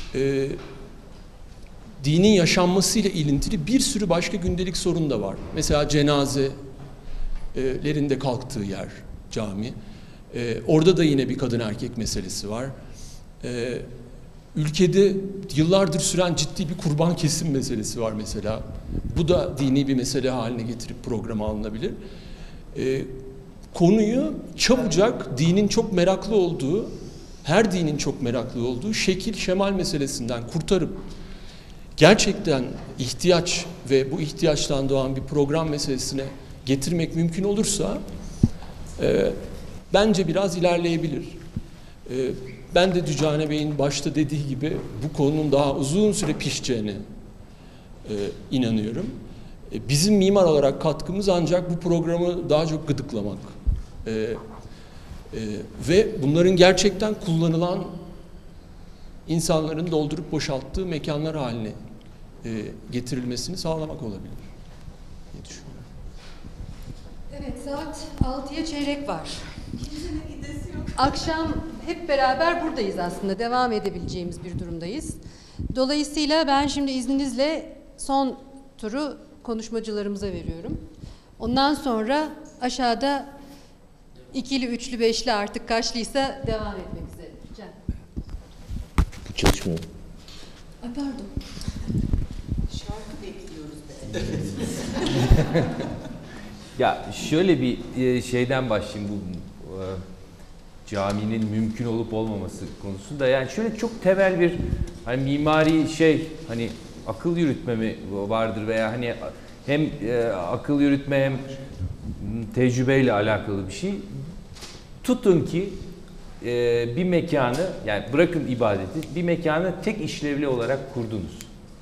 L: dinin yaşanmasıyla ilintili bir sürü başka gündelik sorun da var. Mesela cenazelerin de kalktığı yer cami. Orada da yine bir kadın erkek meselesi var. Ülkede yıllardır süren ciddi bir kurban kesim meselesi var mesela. Bu da dini bir mesele haline getirip programa alınabilir. Konuyu çabucak dinin çok meraklı olduğu, her dinin çok meraklı olduğu şekil şemal meselesinden kurtarıp gerçekten ihtiyaç ve bu ihtiyaçtan doğan bir program meselesine getirmek mümkün olursa bence biraz ilerleyebilir. Ben de Dücane Bey'in başta dediği gibi bu konunun daha uzun süre pişeceğine inanıyorum. Bizim mimar olarak katkımız ancak bu programı daha çok gıdıklamak. Ve bunların gerçekten kullanılan insanların doldurup boşalttığı mekanlar haline getirilmesini sağlamak olabilir diye düşünüyorum.
K: Evet, saat 6'ya çeyrek var. Akşam hep beraber buradayız aslında. Devam edebileceğimiz bir durumdayız. Dolayısıyla ben şimdi izninizle son turu konuşmacılarımıza veriyorum. Ondan sonra aşağıda ikili, üçlü, beşli artık kaçlıysa devam etmek üzere. Can.
M: Bu çalışmıyor.
K: Ay pardon.
J: Şarkı bekliyoruz be.
M: Ya şöyle bir şeyden başlayayım bu caminin mümkün olup olmaması konusunda. Yani şöyle çok temel bir hani mimari hani akıl yürütme mi vardır veya hani hem akıl yürütme hem tecrübeyle alakalı bir şey. Tutun ki bir mekanı, yani bırakın ibadeti, bir mekanı tek işlevli olarak kurdunuz.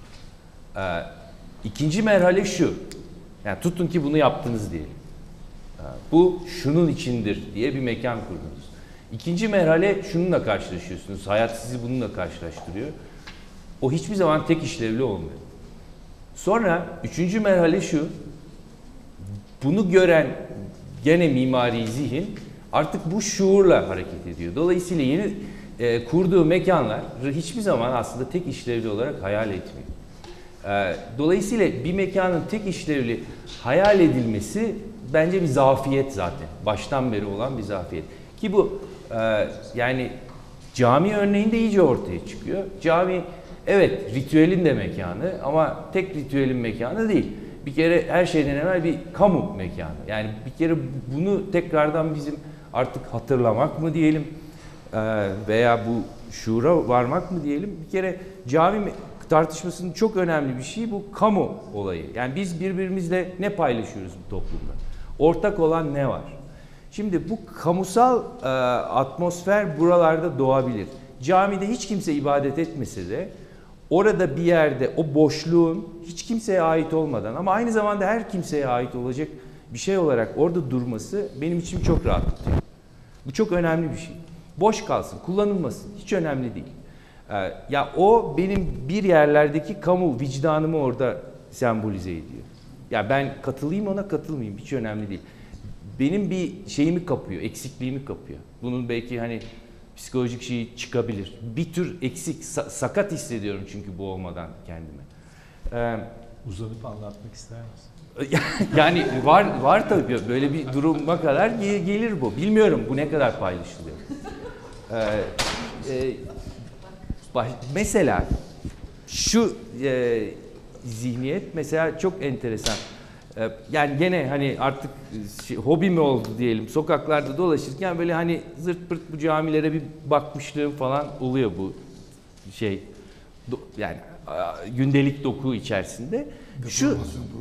M: İkinci merhale şu. Yani tutun ki bunu yaptınız diyelim. Bu şunun içindir diye bir mekan kurdunuz. İkinci merhale şununla karşılaşıyorsunuz. Hayat sizi bununla karşılaştırıyor. O hiçbir zaman tek işlevli olmuyor. Sonra üçüncü merhale şu. Bunu gören gene mimari zihin artık bu şuurla hareket ediyor. Dolayısıyla yeni kurduğu mekanlar hiçbir zaman aslında tek işlevli olarak hayal etmiyor. Dolayısıyla bir mekanın tek işlevli hayal edilmesi bence bir zafiyet zaten. Baştan beri olan bir zafiyet. Ki bu yani cami örneğinde iyice ortaya çıkıyor. Cami evet ritüelin de mekanı ama tek ritüelin mekanı değil. Bir kere her şeyden evvel bir kamu mekanı. Yani bir kere bunu tekrardan bizim artık hatırlamak mı diyelim veya bu şuura varmak mı diyelim. Bir kere cami tartışmasının çok önemli bir şeyi bu kamu olayı. Yani biz birbirimizle ne paylaşıyoruz bu toplumda? Ortak olan ne var? Şimdi bu kamusal atmosfer buralarda doğabilir. Camide hiç kimse ibadet etmese de orada bir yerde o boşluğun hiç kimseye ait olmadan ama aynı zamanda her kimseye ait olacak bir şey olarak orada durması benim için çok rahatlatıyor. Bu çok önemli bir şey. Boş kalsın, kullanılmasın. Hiç önemli değil. Ya o benim bir yerlerdeki kamu vicdanımı orada sembolize ediyor. Ya ben katılayım ona, katılmayayım. Hiç önemli değil. Benim bir şeyimi kapıyor, eksikliğimi kapıyor. Bunun belki hani psikolojik şeyi çıkabilir. Bir tür eksik, sakat hissediyorum çünkü bu olmadan kendime.
N: Uzanıp anlatmak ister misin?
L: Yani var tabii böyle bir duruma kadar gelir bu. Bilmiyorum bu ne kadar paylaşılıyor. Mesela şu zihniyet mesela çok enteresan. Yani gene hani artık hobi mi oldu diyelim, sokaklarda dolaşırken böyle hani zırt pırt bu camilere bir bakmışlığım falan oluyor bu yani gündelik doku içerisinde. Şu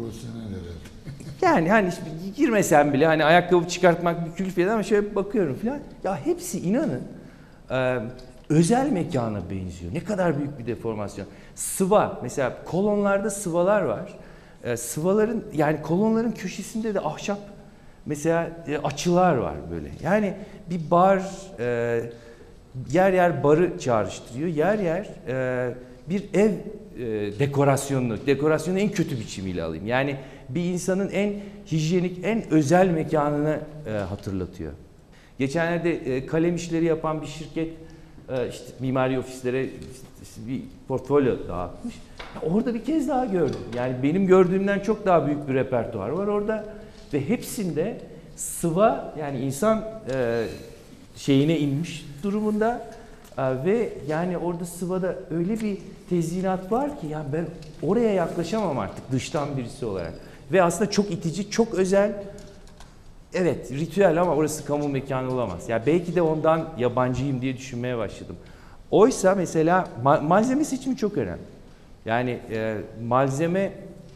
L: yani hani girmesem bile hani ayakkabı çıkartmak bir külfiyet ama şöyle bakıyorum falan. Ya hepsi inanın özel mekana benziyor. Ne kadar büyük bir deformasyon. Sıva mesela kolonlarda sıvalar var. Sıvaların yani kolonların köşesinde de ahşap mesela açılar var böyle. Yani bir bar yer yer barı çağrıştırıyor. Yer yer bir ev dekorasyonu en kötü biçimiyle alayım. Yani bir insanın en hijyenik, en özel mekanını hatırlatıyor. Geçenlerde kalem işleri yapan bir şirket işte mimari ofislere bir portfolyo dağıtmış. Orada bir kez daha gördüm. Yani benim gördüğümden çok daha büyük bir repertuar var orada ve hepsinde sıva yani insan
M: şeyine inmiş durumunda. Ve yani orada Sıva'da öyle bir tezyinat var ki ya ben oraya yaklaşamam artık dıştan birisi olarak. Ve aslında çok itici, çok özel. Evet, ritüel ama orası kamu mekanı olamaz. Ya belki de ondan yabancıyım diye düşünmeye başladım. Oysa mesela malzeme seçimi çok önemli. Yani malzeme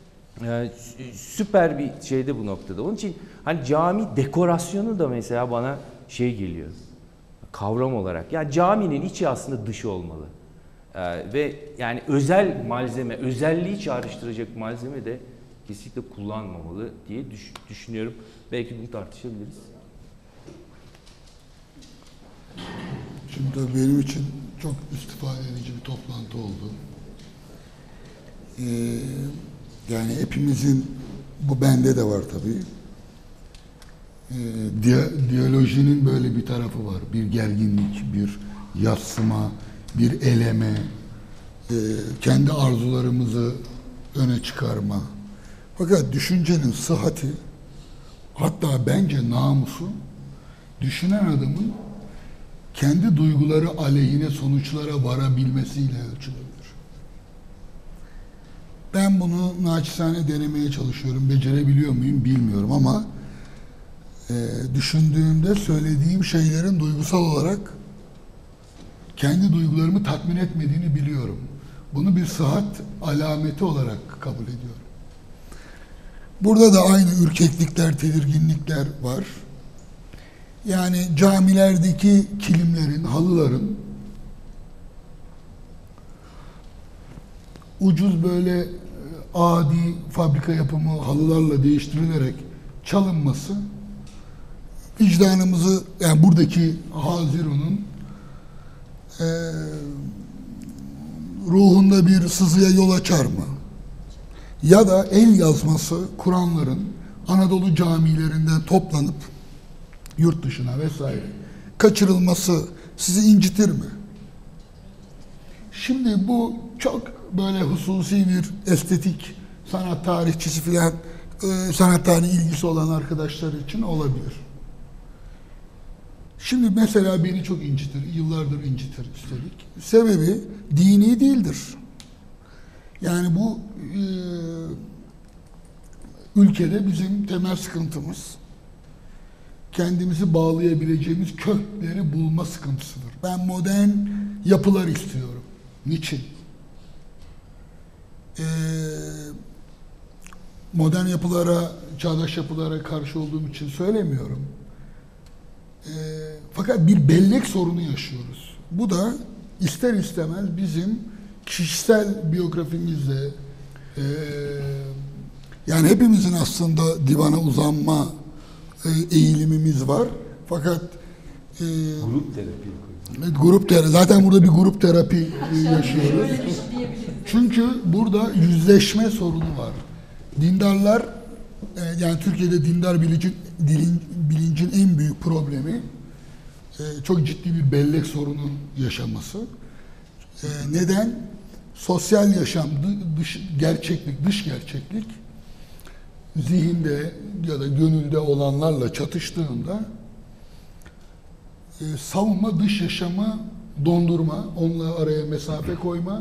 M: süper bir şeyde bu noktada. Onun için hani cami dekorasyonu da mesela bana şey geliyor. Kavram olarak. Yani caminin içi aslında dışı olmalı. Ve yani özel malzeme, özelliği çağrıştıracak malzeme de kesinlikle kullanmamalı diye düşünüyorum. Belki bunu tartışabiliriz.
B: Şimdi tabii benim için çok istifade edici bir toplantı oldu. Yani hepimizin, bu bende de var tabii. Diyalojinin böyle bir tarafı var. Bir gerginlik, bir yadsıma, bir eleme, kendi arzularımızı öne çıkarma. Fakat düşüncenin sıhhati, hatta bence namusu, düşünen adamın kendi duyguları aleyhine sonuçlara varabilmesiyle ölçülür. Ben bunu naçizane denemeye çalışıyorum. Becerebiliyor muyum bilmiyorum ama düşündüğümde söylediğim şeylerin duygusal olarak kendi duygularımı tatmin etmediğini biliyorum. Bunu bir sıhhat alameti olarak kabul ediyorum. Burada da aynı ürkeklikler, tedirginlikler var. Yani camilerdeki kilimlerin, halıların ucuz böyle adi fabrika yapımı halılarla değiştirilerek çalınması vicdanımızı, yani buradaki Haziru'nun ruhunda bir sızıya yol açar mı? Ya da el yazması Kur'anların Anadolu camilerinden toplanıp yurt dışına vesaire kaçırılması sizi incitir mi? Şimdi bu çok böyle hususi bir estetik sanat tarihçisi filan sanat tarihi ilgisi olan arkadaşlar için olabilir. Şimdi mesela beni çok incitir, yıllardır incitir üstelik. Sebebi dini değildir. Yani bu ülkede bizim temel sıkıntımız kendimizi bağlayabileceğimiz kökleri bulma sıkıntısıdır. Ben modern yapılar istiyorum. Niçin? Modern yapılara, çağdaş yapılara karşı olduğum için söylemiyorum. Fakat bir bellek sorunu yaşıyoruz. Bu da ister istemez bizim kişisel biyografimizde yani hepimizin aslında divana uzanma eğilimimiz var. Fakat
N: grup terapi.
B: Grup terapi. Zaten burada bir grup terapi yaşıyoruz. Çünkü burada yüzleşme sorunu var. Dindarlar, yani Türkiye'de dindar bilincin en büyük problemi çok ciddi bir bellek sorunu yaşaması. Neden? Sosyal yaşam, dış gerçeklik zihinde ya da gönülde olanlarla çatıştığında savunma dış yaşamı dondurma, onunla araya mesafe koyma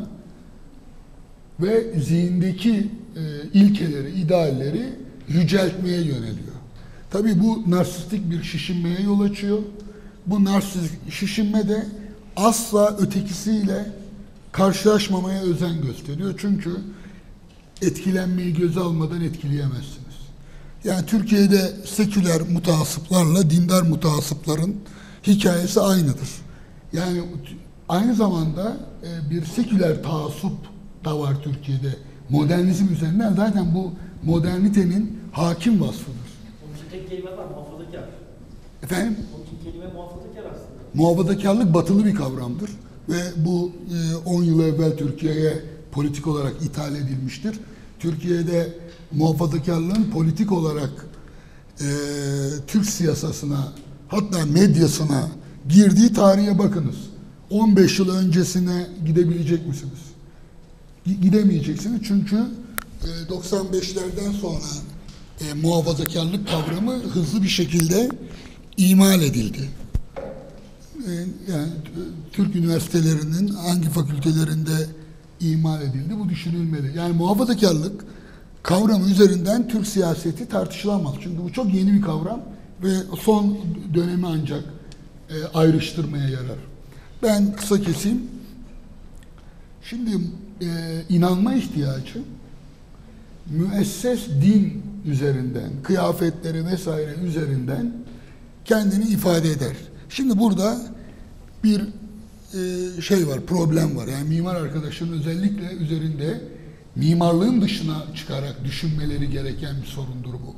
B: ve zihindeki ilkeleri, idealleri yüceltmeye yöneliyor. Tabii bu narsistik bir şişinmeye yol açıyor. Bu narsistik şişinme de asla ötekisiyle karşılaşmamaya özen gösteriyor. Çünkü etkilenmeyi göze almadan etkileyemezsiniz. Yani Türkiye'de seküler mutasıplarla dindar mutasıpların hikayesi aynıdır. Yani aynı zamanda bir seküler taassup da var Türkiye'de. Modernizm üzerinden zaten bu modernitenin hakim vasfıdır.
C: Onun için tek kelime var, muhafazakar.
B: Efendim?
C: Onun için kelime muhafazakar aslında.
B: Muhafazakarlık batılı bir kavramdır. Ve bu 10 yıl evvel Türkiye'ye politik olarak ithal edilmiştir. Türkiye'de muhafazakarlığın politik olarak Türk siyasasına, hatta medyasına girdiği tarihe bakınız. 15 yıl öncesine gidebilecek misiniz? Gidemeyeceksiniz çünkü 95'lerden sonra muhafazakarlık kavramı hızlı bir şekilde imal edildi. Yani Türk üniversitelerinin hangi fakültelerinde imal edildi bu düşünülmeli. Yani muhafazakarlık kavramı üzerinden Türk siyaseti tartışılamaz. Çünkü bu çok yeni bir kavram ve son dönemi ancak ayrıştırmaya yarar. Ben kısa keseyim. Şimdi inanma ihtiyacı müesses din üzerinden, kıyafetleri vesaire üzerinden kendini ifade eder. Şimdi burada bir şey var, problem var. Yani mimar arkadaşların özellikle üzerinde mimarlığın dışına çıkarak düşünmeleri gereken bir sorundur bu.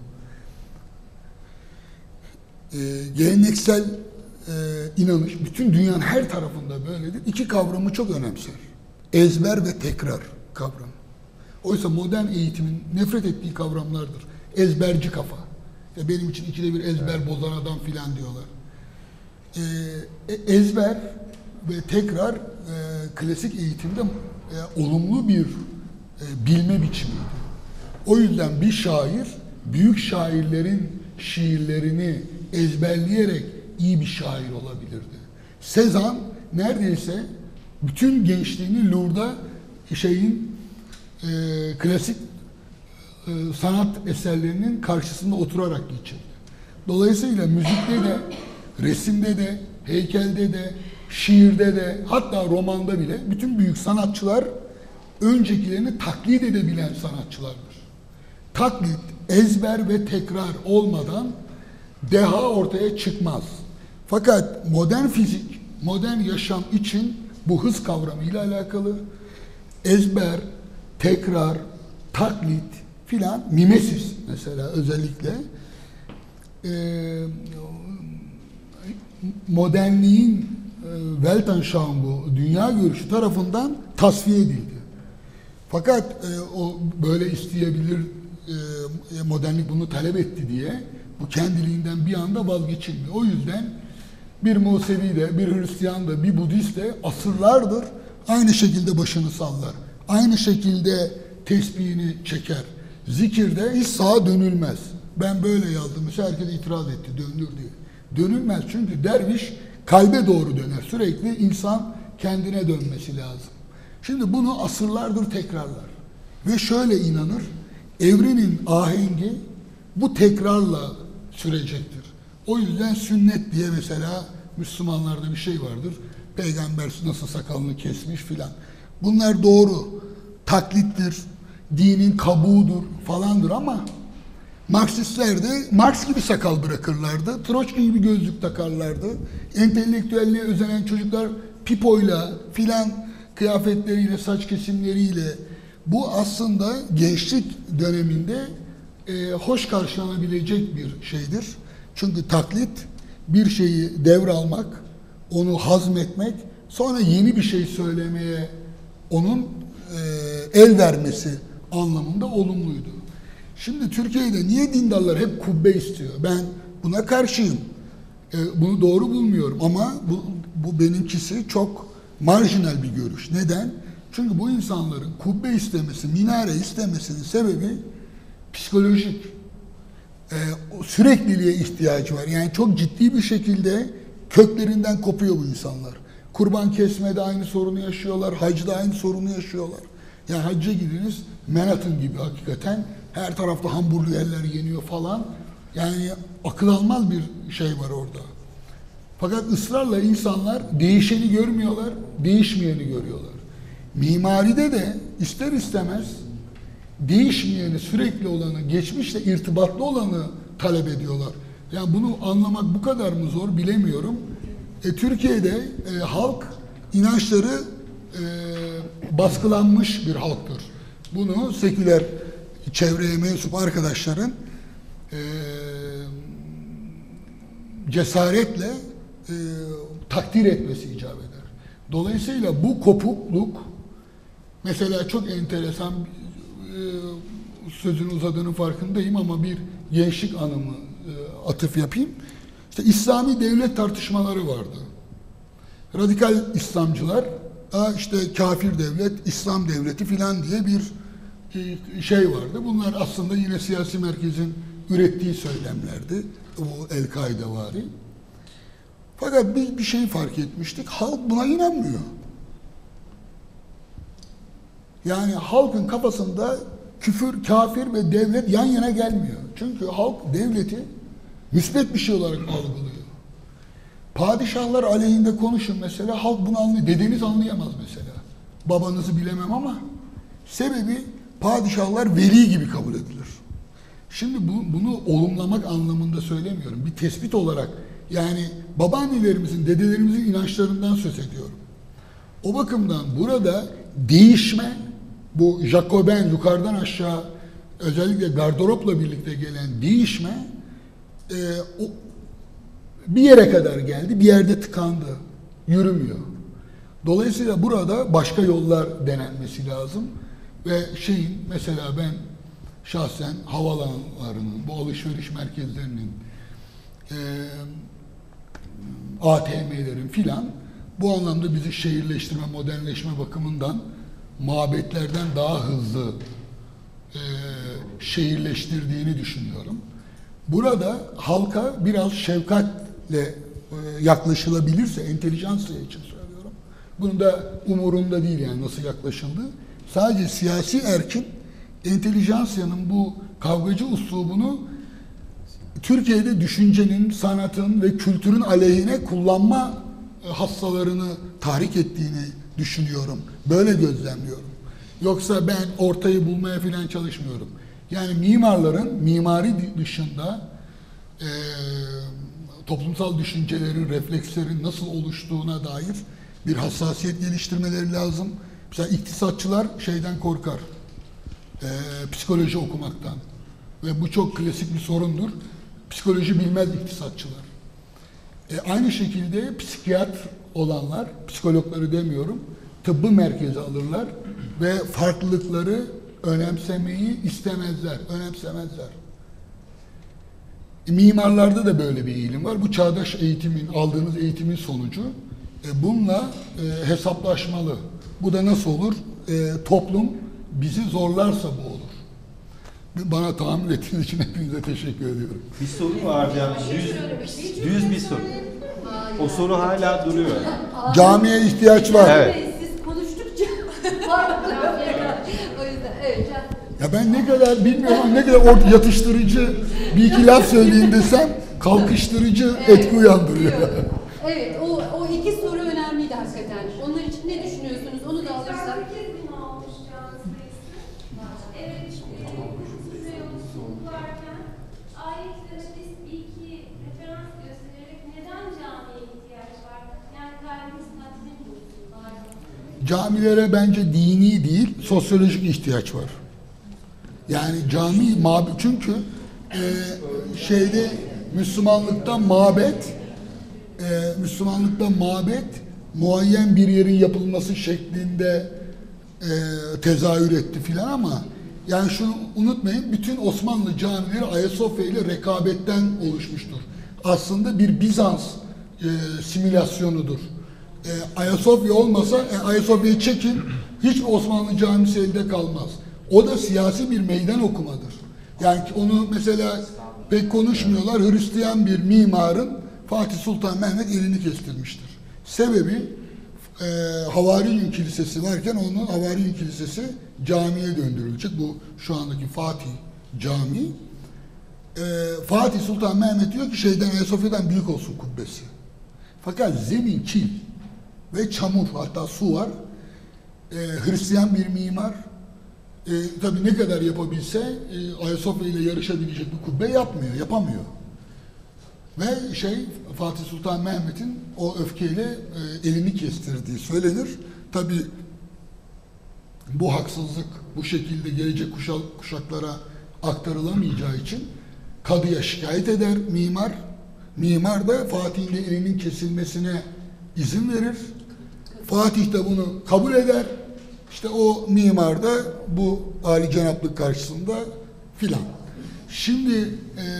B: Geleneksel inanış bütün dünyanın her tarafında böyledir. İki kavramı çok önemser. Ezber ve tekrar kavramı. Oysa modern eğitimin nefret ettiği kavramlardır. Ezberci kafa. Benim için ikide bir ezber bozan adam filan diyorlar. Ezber ve tekrar klasik eğitimde olumlu bir bilme biçimiydi. O yüzden bir şair büyük şairlerin şiirlerini ezberleyerek iyi bir şair olabilirdi. Sezan neredeyse bütün gençliğini Lourdes'da klasik sanat eserlerinin karşısında oturarak geçirdi. Dolayısıyla müzikte de, resimde de, heykelde de, şiirde de, hatta romanda bile bütün büyük sanatçılar öncekilerini taklit edebilen sanatçılardır. Taklit, ezber ve tekrar olmadan deha ortaya çıkmaz. Fakat modern fizik, modern yaşam için bu hız kavramıyla alakalı. Ezber, tekrar, taklit filan, mimesis mesela özellikle modernliğin Weltanschauung, bu dünya görüşü tarafından tasfiye edildi. Fakat o böyle isteyebilir, modernlik bunu talep etti diye bu kendiliğinden bir anda vazgeçilmiyor. O yüzden bir Musevi de, bir Hristiyan da, bir Budist de asırlardır aynı şekilde başını sallar. Aynı şekilde tesbihini çeker. Zikirde hiç sağa dönülmez. Ben böyle yazdım. Mesela herkes itiraz etti, döndür diye. Dönülmez çünkü derviş kalbe doğru döner. Sürekli insan kendine dönmesi lazım. Şimdi bunu asırlardır tekrarlar. Ve şöyle inanır, evrenin ahengi bu tekrarla sürecektir. O yüzden sünnet diye mesela Müslümanlarda bir şey vardır. Peygamber nasıl sakalını kesmiş filan. Bunlar doğru. Taklittir, dinin kabuğudur falandır ama Marksistler de Marx gibi sakal bırakırlardı. Troçki gibi gözlük takarlardı. Entelektüelliğe özenen çocuklar pipoyla filan kıyafetleriyle, saç kesimleriyle. Bu aslında gençlik döneminde hoş karşılanabilecek bir şeydir. Çünkü taklit bir şeyi devralmak, onu hazmetmek, sonra yeni bir şey söylemeye onun el vermesi anlamında olumluydu. Şimdi Türkiye'de niye dindarlar hep kubbe istiyor? Ben buna karşıyım. Bunu doğru bulmuyorum ama bu benimkisi çok marjinal bir görüş. Neden? Çünkü bu insanların kubbe istemesi, minare istemesinin sebebi psikolojik. Sürekliliğe ihtiyacı var. Yani çok ciddi bir şekilde köklerinden kopuyor bu insanlar. Kurban kesmede aynı sorunu yaşıyorlar, hacda aynı sorunu yaşıyorlar. Yani hacca gidiniz, Manhattan gibi hakikaten her tarafta hamburgerler yeniyor falan. Yani akıl almaz bir şey var orada. Fakat ısrarla insanlar değişeni görmüyorlar, değişmeyeni görüyorlar. Mimaride de ister istemez değişmeyeni, sürekli olanı, geçmişle irtibatlı olanı talep ediyorlar. Yani bunu anlamak bu kadar mı zor bilemiyorum. Türkiye'de halk inançları baskılanmış bir halktır. Bunu seküler çevreye mensup arkadaşların cesaretle takdir etmesi icap eder. Dolayısıyla bu kopukluk mesela çok enteresan, sözün uzadığının farkındayım ama bir gençlik anımı atıf yapayım. İşte İslami devlet tartışmaları vardı. Radikal İslamcılar işte kafir devlet, İslam devleti filan diye bir şey vardı. Bunlar aslında yine siyasi merkezin ürettiği söylemlerdi. O El-Kaide vari. Fakat biz bir şey fark etmiştik. Halk buna inanmıyor. Yani halkın kafasında küfür, kafir ve devlet yan yana gelmiyor. Çünkü halk devleti müsbet bir şey olarak algılıyor. Padişahlar aleyhinde konuşun mesela, halk bunu anlıyor. Dedeniz anlayamaz mesela. Babanızı bilemem ama sebebi padişahlar veli gibi kabul edilir. Şimdi bunu olumlamak anlamında söylemiyorum. Bir tespit olarak, yani babaannelerimizin, dedelerimizin inançlarından söz ediyorum. O bakımdan burada değişme, bu Jacoben yukarıdan aşağı özellikle gardıropla birlikte gelen değişme bir yere kadar geldi, bir yerde tıkandı, yürümüyor. Dolayısıyla burada başka yollar denenmesi lazım ve mesela ben şahsen havalanlarının, bu alışveriş merkezlerinin, ATM'lerin filan bu anlamda bizi şehirleştirme, modernleşme bakımından mabetlerden daha hızlı şehirleştirdiğini düşünüyorum. Burada halka biraz şefkatle yaklaşılabilirse, entelijansiya için söylüyorum. Bunun da umurumda değil yani nasıl yaklaşıldığı. Sadece siyasi erkin entelijansiyanın bu kavgacı üslubunu Türkiye'de düşüncenin, sanatın ve kültürün aleyhine kullanma hassalarını tahrik ettiğini düşünüyorum. Böyle gözlemliyorum. Yoksa ben ortayı bulmaya falan çalışmıyorum. Yani mimarların mimari dışında toplumsal düşüncelerin, reflekslerin nasıl oluştuğuna dair bir hassasiyet geliştirmeleri lazım. Mesela iktisatçılar şeyden korkar. Psikoloji okumaktan. Ve bu çok klasik bir sorundur. Psikoloji bilmez iktisatçılar. Aynı şekilde psikiyatr olanlar, psikologları demiyorum, tıbbı merkeze alırlar ve farklılıkları önemsemeyi istemezler, önemsemezler. Mimarlarda da böyle bir eğilim var. Bu çağdaş eğitimin, aldığınız eğitimin sonucu bununla hesaplaşmalı. Bu da nasıl olur? Toplum bizi zorlarsa bu olur. Bana tahammül ettiğiniz için hepinize teşekkür ediyorum.
O: Bir soru vardı yani, düz bir soru. O soru hala duruyor.
B: Camiye ihtiyaç var.
O: Evet.
A: Siz konuştukça o yüzden evet.
B: Ya ben ne kadar bilmiyorum, ne kadar yatıştırıcı bir iki laf söyleyeyim desem kalkıştırıcı etki uyandırıyor.
K: Evet, o iki soru önemliydi hakikaten. Onlar için ne düşünüyorsunuz? Onu da alırsak.
B: Camilere bence dini değil, sosyolojik ihtiyaç var. Yani cami, çünkü Müslümanlıkta mabet muayyen bir yerin yapılması şeklinde tezahür etti filan ama yani şunu unutmayın, bütün Osmanlı camileri Ayasofya ile rekabetten oluşmuştur. Aslında bir Bizans simülasyonudur. Ayasofya olmasa Ayasofya'yı çekin, hiçbir Osmanlı camisi elde kalmaz. O da siyasi bir meydan okumadır. Yani onu mesela pek konuşmuyorlar. Hristiyan bir mimarın Fatih Sultan Mehmet elini kestirmiştir. Sebebi Havariyun Kilisesi varken onun Havariyun Kilisesi camiye döndürülecek. Bu şu andaki Fatih Camii. Fatih Sultan Mehmet diyor ki Ayasofya'dan büyük olsun kubbesi. Fakat zemin kil ve çamur, hatta su var. Hristiyan bir mimar tabii ne kadar yapabilse Ayasofya ile yarışabilecek bir kubbe yapamıyor. Ve Fatih Sultan Mehmet'in o öfkeyle elini kestirdiği söylenir. Tabii bu haksızlık bu şekilde gelecek kuşaklara aktarılamayacağı için kadıya şikayet eder mimar. Mimar da Fatih'in de elinin kesilmesine izin verir. Fatih de bunu kabul eder. İşte o mimar da bu âli-cenaplık karşısında filan. Şimdi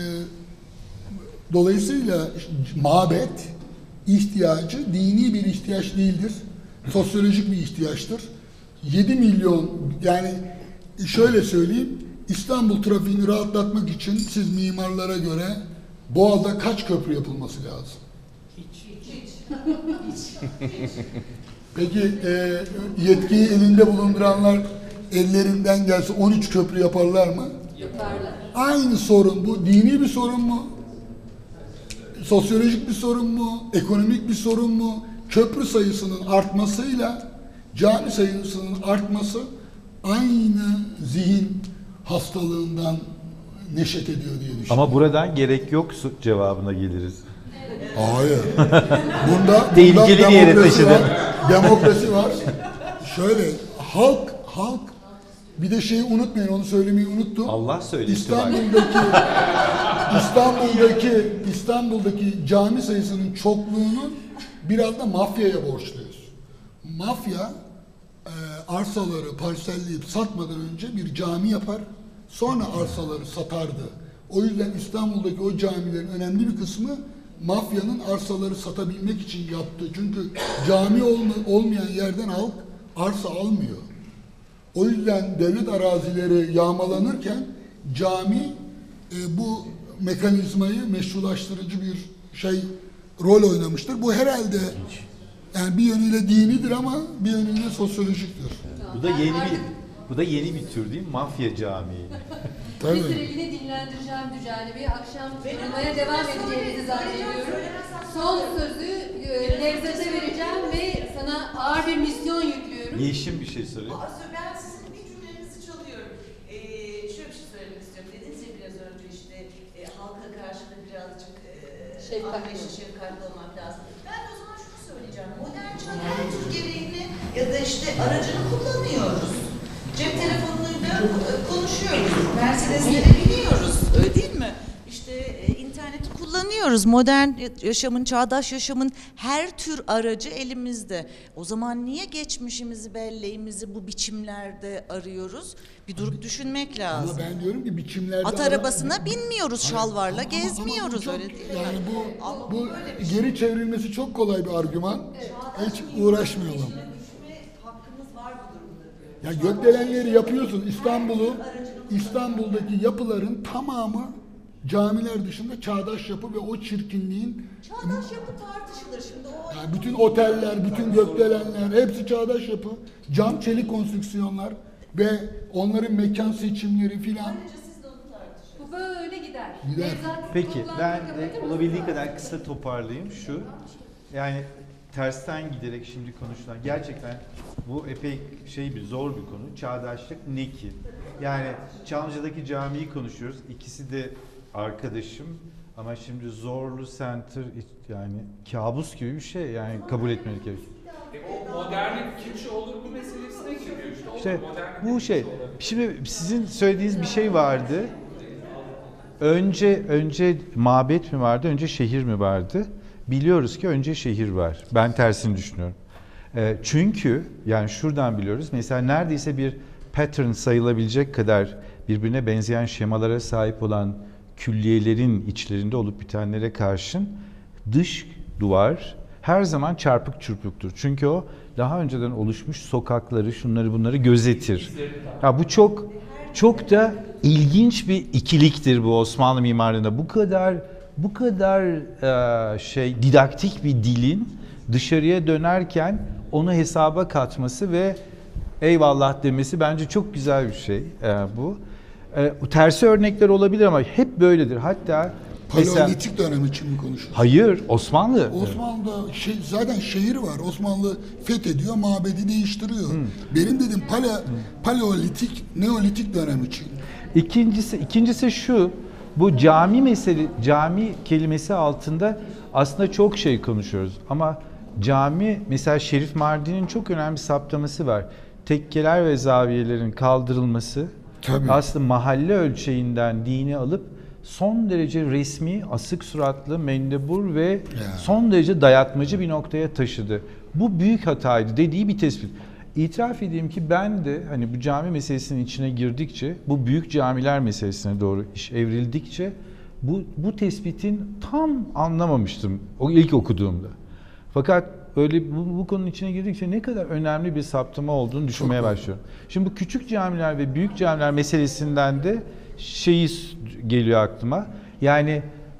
B: dolayısıyla mabet ihtiyacı dini bir ihtiyaç değildir. Sosyolojik bir ihtiyaçtır. 7 milyon, yani şöyle söyleyeyim, İstanbul trafiğini rahatlatmak için siz mimarlara göre Boğaz'da kaç köprü yapılması lazım? Peki yetkiyi elinde bulunduranlar ellerinden gelse 13 köprü yaparlar mı?
K: Yaparlar.
B: Aynı sorun bu. Dini bir sorun mu? Sosyolojik bir sorun mu? Ekonomik bir sorun mu? Köprü sayısının artmasıyla cami sayısının artması aynı zihin hastalığından neşet ediyor diye düşünüyorum.
O: Ama buradan gerek yok cevabına geliriz.
B: Hayır. Bunda
O: tehlikeli bir yere taşıdı.
B: Demokrasi var. Şöyle halk bir de şeyi unutmayın, onu söylemeyi unuttum.
O: Allah söyletti.
B: İstanbul'daki cami sayısının çokluğunu biraz da mafyaya borçluyuz. Mafya arsaları parselleyip satmadan önce bir cami yapar, sonra arsaları satardı. O yüzden İstanbul'daki o camilerin önemli bir kısmı mafyanın arsaları satabilmek için yaptı. Çünkü cami olmayan yerden halk arsa almıyor. O yüzden devlet arazileri yağmalanırken cami bu mekanizmayı meşrulaştırıcı bir rol oynamıştır. Bu herhalde yani bir yönüyle dinidir ama bir yönüyle sosyolojiktir.
O: Bu da yeni bir tür değil mi? Mafya camii.
B: Tabii.
K: Bir süreliğine dinlendireceğim Dücane Bey'i. Akşam durmaya devam edeceğinizi zannediyorum. Son sözü Nevzat'a vereceğim ve sana ağır bir misyon yüklüyorum.
O: Yeşim bir şey söyle.
J: Ben sizin bir cümlenizi çalıyorum. Şöyle bir şey söylemek istiyorum. Dediniz ya biraz önce işte halka karşı da birazcık şefkatli olmak lazım. Ben de o zaman şunu söyleyeceğim. Modern çağın her tür gereğini ya da işte aracını kullanıyoruz. Cep telefonuyla konuşuyoruz. Mercedes'lere biniyoruz. Öyle değil mi? İşte interneti kullanıyoruz. Modern yaşamın, çağdaş yaşamın her tür aracı elimizde. O zaman niye geçmişimizi, belleğimizi bu biçimlerde arıyoruz? Bir durup düşünmek lazım.
B: Ama ben diyorum ki biçimlerde...
J: At arabasına binmiyoruz, şalvarla gezmiyoruz,
B: çok,
J: öyle değil mi?
B: Yani bu geri çevrilmesi çok kolay bir argüman. Hiç uğraşmayalım. Ya gökdelenleri yapıyorsun. İstanbul'daki yapıların tamamı camiler dışında çağdaş yapı ve o çirkinliğin...
J: Çağdaş yapı tartışılır şimdi.
B: Yani bütün oteller, bütün gökdelenler hepsi çağdaş yapı. Cam, çelik konstrüksiyonlar ve onların mekan seçimleri filan.
K: Bu böyle gider.
B: Gider.
O: Peki ben de olabildiği kadar kısa toparlayayım şu. Yani tersten giderek şimdi konuşulan gerçekten bu epey zor bir konu. Çağdaşlık ne ki? Yani Çamlıca'daki camiyi konuşuyoruz. İkisi de arkadaşım ama şimdi Zorlu Center yani kabus gibi bir şey yani kabul etmelik gerekiyor.
L: O modernlik kimse olur bu meselesine giriyor
O: İşte bu Şimdi sizin söylediğiniz bir şey vardı. Önce mabet mi vardı, önce şehir mi vardı? Biliyoruz ki önce şehir var. Ben tersini düşünüyorum. Çünkü yani şuradan biliyoruz. Mesela neredeyse bir pattern sayılabilecek kadar birbirine benzeyen şemalara sahip olan külliyelerin içlerinde olup bitenlere karşın dış duvar her zaman çarpık çırpıktır. Çünkü o daha önceden oluşmuş sokakları, şunları bunları gözetir. Ya bu çok da ilginç bir ikiliktir bu Osmanlı mimarlığında. Bu kadar didaktik bir dilin dışarıya dönerken onu hesaba katması ve eyvallah demesi bence çok güzel bir şey bu. Tersi örnekler olabilir ama hep böyledir. Hatta
B: Paleolitik dönem için mi konuşuyoruz?
O: Hayır, Osmanlı.
B: Osmanlı'da zaten şehir var. Osmanlı fethediyor, mabedi değiştiriyor. Benim dedim paleolitik, neolitik dönem için.
O: İkincisi şu, bu cami kelimesi altında aslında çok şey konuşuyoruz. Ama cami, mesela Şerif Mardin'in çok önemli saptaması var. Tekkeler ve zaviyelerin kaldırılması,
B: tabii,
O: aslında mahalle ölçeğinden dini alıp son derece resmi, asık suratlı, mendebur ve son derece dayatmacı bir noktaya taşıdı. Bu büyük hataydı dediği bir tespit. İtiraf edeyim ki ben de hani bu cami meselesinin içine girdikçe, bu büyük camiler meselesine doğru iş evrildikçe bu tespitin tam anlamamıştım o ilk okuduğumda. Fakat öyle bu konunun içine girdikçe ne kadar önemli bir saptama olduğunu düşünmeye başlıyorum. Şimdi bu küçük camiler ve büyük camiler meselesinden de geliyor aklıma. Yani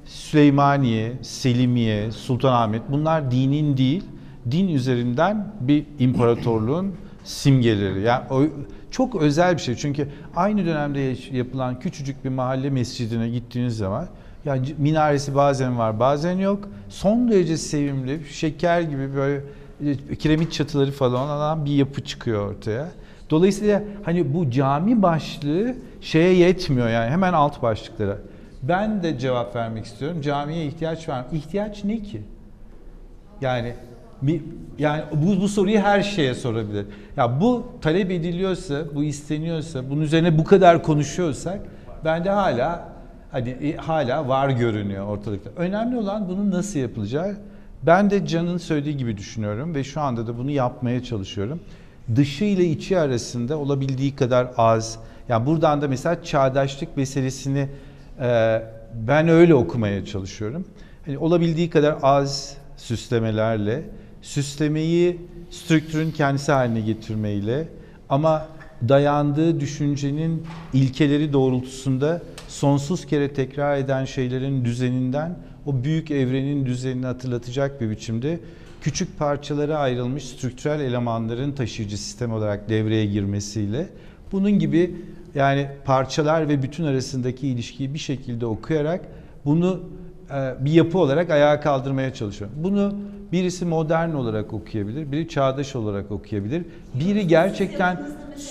O: Süleymaniye, Selimiye, Sultanahmet bunlar dinin değil, din üzerinden bir imparatorluğun simgeleri. Yani o çok özel bir şey. Çünkü aynı dönemde yapılan küçücük bir mahalle mescidine gittiğiniz zaman yani minaresi bazen var, bazen yok. Son derece sevimli, şeker gibi böyle kiremit çatıları falan olan bir yapı çıkıyor ortaya. Dolayısıyla hani bu cami başlığı şeye yetmiyor yani hemen alt başlıklara. Ben de cevap vermek istiyorum. Camiye ihtiyaç var. İhtiyaç ne ki? Yani bu soruyu her şeye sorabilir. Ya bu talep ediliyorsa, bu isteniyorsa, bunun üzerine bu kadar konuşuyorsak bende hala var görünüyor ortalıkta. Önemli olan bunun nasıl yapılacağı. Ben de Can'ın söylediği gibi düşünüyorum ve şu anda da bunu yapmaya çalışıyorum. Dışı ile içi arasında olabildiği kadar az. Yani buradan da mesela çağdaşlık meselesini ben öyle okumaya çalışıyorum. Hani olabildiği kadar az süslemelerle, süslemeyi strüktürün kendisi haline getirmeyle ama dayandığı düşüncenin ilkeleri doğrultusunda sonsuz kere tekrar eden şeylerin düzeninden o büyük evrenin düzenini hatırlatacak bir biçimde küçük parçalara ayrılmış strüktürel elemanların taşıyıcı sistem olarak devreye girmesiyle bunun gibi yani parçalar ve bütün arasındaki ilişkiyi bir şekilde okuyarak bunu bir yapı olarak ayağa kaldırmaya çalışıyorum. Bunu birisi modern olarak okuyabilir, biri çağdaş olarak okuyabilir, biri gerçekten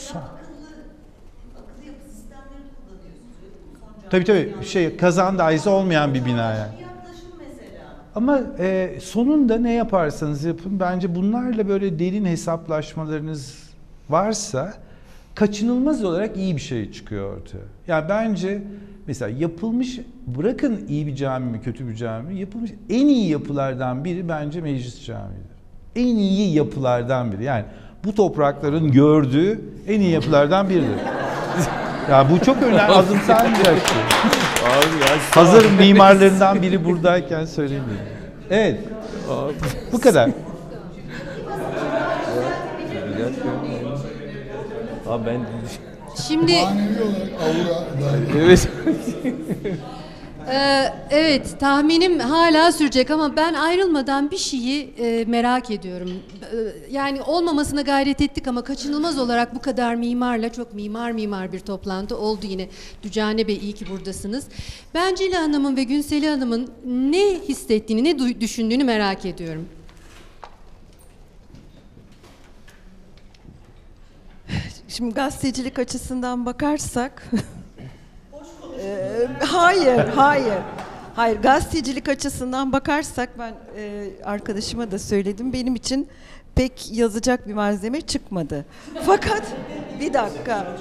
O: tabii kazan dairesi olmayan bir bina yani. Ama sonunda ne yaparsanız yapın bence bunlarla böyle derin hesaplaşmalarınız varsa kaçınılmaz olarak iyi bir şey çıkıyor ortaya. Yani bence mesela yapılmış, bırakın iyi bir cami mi kötü bir cami mi, yapılmış en iyi yapılardan biri bence Meclis Camii'dir. En iyi yapılardan biri. Yani bu toprakların gördüğü en iyi yapılardan biridir. Ya bu çok önemli, azımsanmayacak şey. Hazır mimarlarından biri buradayken söyleyeyim. Evet. Bu kadar.
M: Abi ben
K: Şimdi
B: manevi olarak aura.
M: evet.
K: Evet, tahminim hala sürecek ama ben ayrılmadan bir şeyi merak ediyorum. Yani olmamasına gayret ettik ama kaçınılmaz olarak bu kadar mimarla çok mimar bir toplantı oldu yine. Dücane Bey iyi ki buradasınız. Ben Cila Hanım'ın ve Günseli Hanım'ın ne hissettiğini, ne düşündüğünü merak ediyorum.
P: Şimdi gazetecilik açısından bakarsak hayır gazetecilik açısından bakarsak ben arkadaşıma da söyledim, benim için pek yazacak bir malzeme çıkmadı. Fakat bir dakika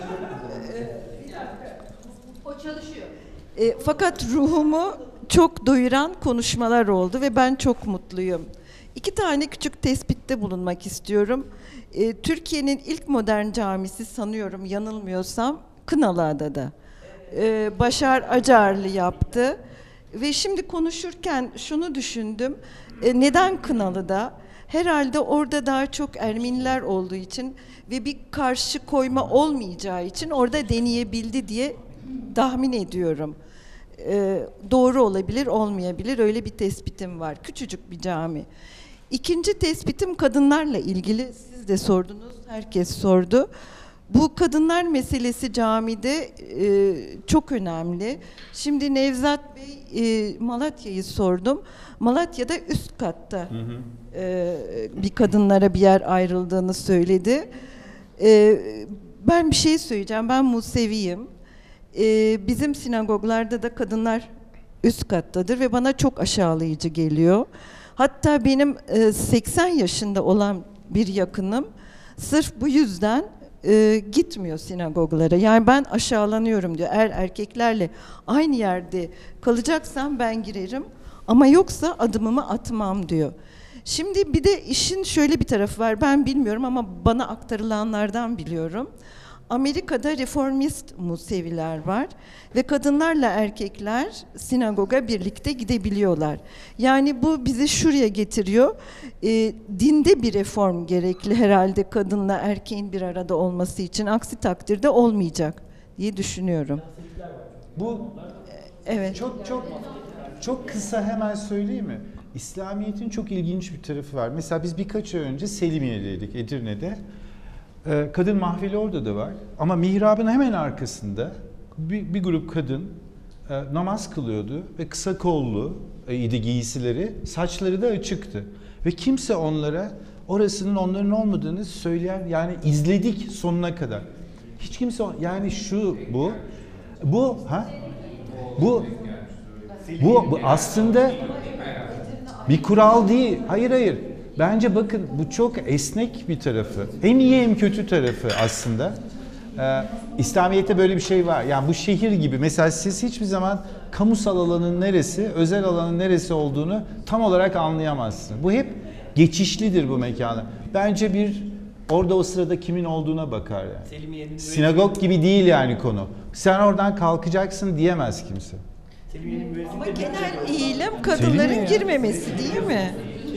K: o çalışıyor.
P: Fakat ruhumu çok doyuran konuşmalar oldu ve ben çok mutluyum. 2 tane küçük tespitte bulunmak istiyorum. Türkiye'nin ilk modern camisi sanıyorum, yanılmıyorsam Kınalıada'da. Başar Acarlı yaptı ve şimdi konuşurken şunu düşündüm, neden Kınalı'da? Herhalde orada daha çok Ermeniler olduğu için ve bir karşı koyma olmayacağı için orada deneyebildi diye tahmin ediyorum. Doğru olabilir, olmayabilir, öyle bir tespitim var. Küçücük bir cami. İkinci tespitim kadınlarla ilgili, siz de sordunuz, herkes sordu. Bu kadınlar meselesi camide çok önemli. Şimdi Nevzat Bey, Malatya'yı sordum. Malatya'da üst katta bir kadınlara bir yer ayrıldığını söyledi. Ben bir şey söyleyeceğim, ben Museviyim. Bizim sinagoglarda da kadınlar üst kattadır ve bana çok aşağılayıcı geliyor. Hatta benim 80 yaşında olan bir yakınım sırf bu yüzden gitmiyor sinagoglara. Yani ben aşağılanıyorum diyor. Eğer erkeklerle aynı yerde kalacaksam ben girerim ama yoksa adımımı atmam diyor. Şimdi bir de işin şöyle bir tarafı var. Ben bilmiyorum ama bana aktarılanlardan biliyorum. Amerika'da reformist Museviler var ve kadınlarla erkekler sinagoga birlikte gidebiliyorlar. Yani bu bizi şuraya getiriyor. Dinde bir reform gerekli herhalde kadınla erkeğin bir arada olması için. Aksi takdirde olmayacak diye düşünüyorum.
O: Bu
P: evet.
O: çok kısa hemen söyleyeyim mi? İslamiyet'in çok ilginç bir tarafı var. Mesela biz birkaç ay önce Selimiye'deydik, Edirne'de. Kadın mahfili orada da var. Ama mihrabın hemen arkasında bir grup kadın namaz kılıyordu ve kısa kollu idi giysileri, saçları da açıktı. Ve kimse onlara orasının onların olmadığını söyleyen, yani izledik sonuna kadar. Hiç kimse, yani bu aslında bir kural değil. Hayır. Bence bakın bu çok esnek bir tarafı. Hem iyi hem kötü tarafı aslında. İslamiyet'te böyle bir şey var. Yani bu şehir gibi. Mesela siz hiçbir zaman kamusal alanın neresi, özel alanın neresi olduğunu tam olarak anlayamazsınız. Bu hep geçişlidir bu mekanlar. Bence orada o sırada kimin olduğuna bakar yani. Sinagog gibi değil yani konu. Sen oradan kalkacaksın diyemez kimse.
P: Ama genel eğilim kadınların girmemesi değil mi?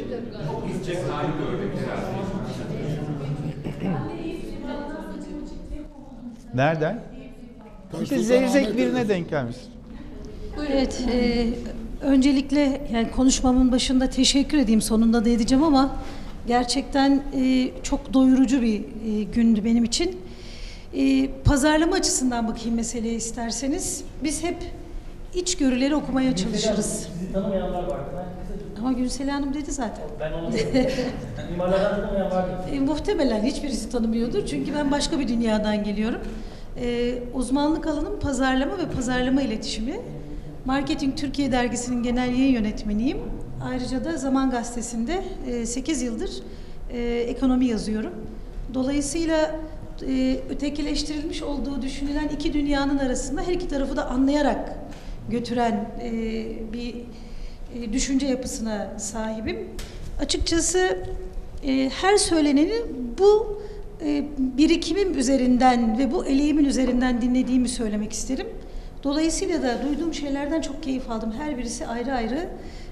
O: Nereden? İşte zevzek birine denk gelmiş.
Q: Evet, öncelikle yani konuşmamın başında teşekkür edeyim, sonunda da edeceğim ama gerçekten çok doyurucu bir gündü benim için. Pazarlama açısından bakayım meseleye isterseniz. Biz hep içgörüleri okumaya çalışırız.
C: Sizi tanımayanlar vardı.
Q: Ama Gülsel Hanım dedi zaten.
C: Ben onu mimarlardan tanımayan vardı.
Q: Muhtemelen hiçbirisi tanımıyordur. Çünkü ben başka bir dünyadan geliyorum. Uzmanlık alanım pazarlama ve pazarlama iletişimi. Marketing Türkiye Dergisi'nin genel yayın yönetmeniyim. Ayrıca da Zaman Gazetesi'nde 8 yıldır ekonomi yazıyorum. Dolayısıyla ötekileştirilmiş olduğu düşünülen iki dünyanın arasında her iki tarafı da anlayarak götüren bir düşünce yapısına sahibim. Açıkçası her söyleneni bu birikimim üzerinden ve bu eleğimin üzerinden dinlediğimi söylemek isterim. Dolayısıyla da duyduğum şeylerden çok keyif aldım. Her birisi ayrı ayrı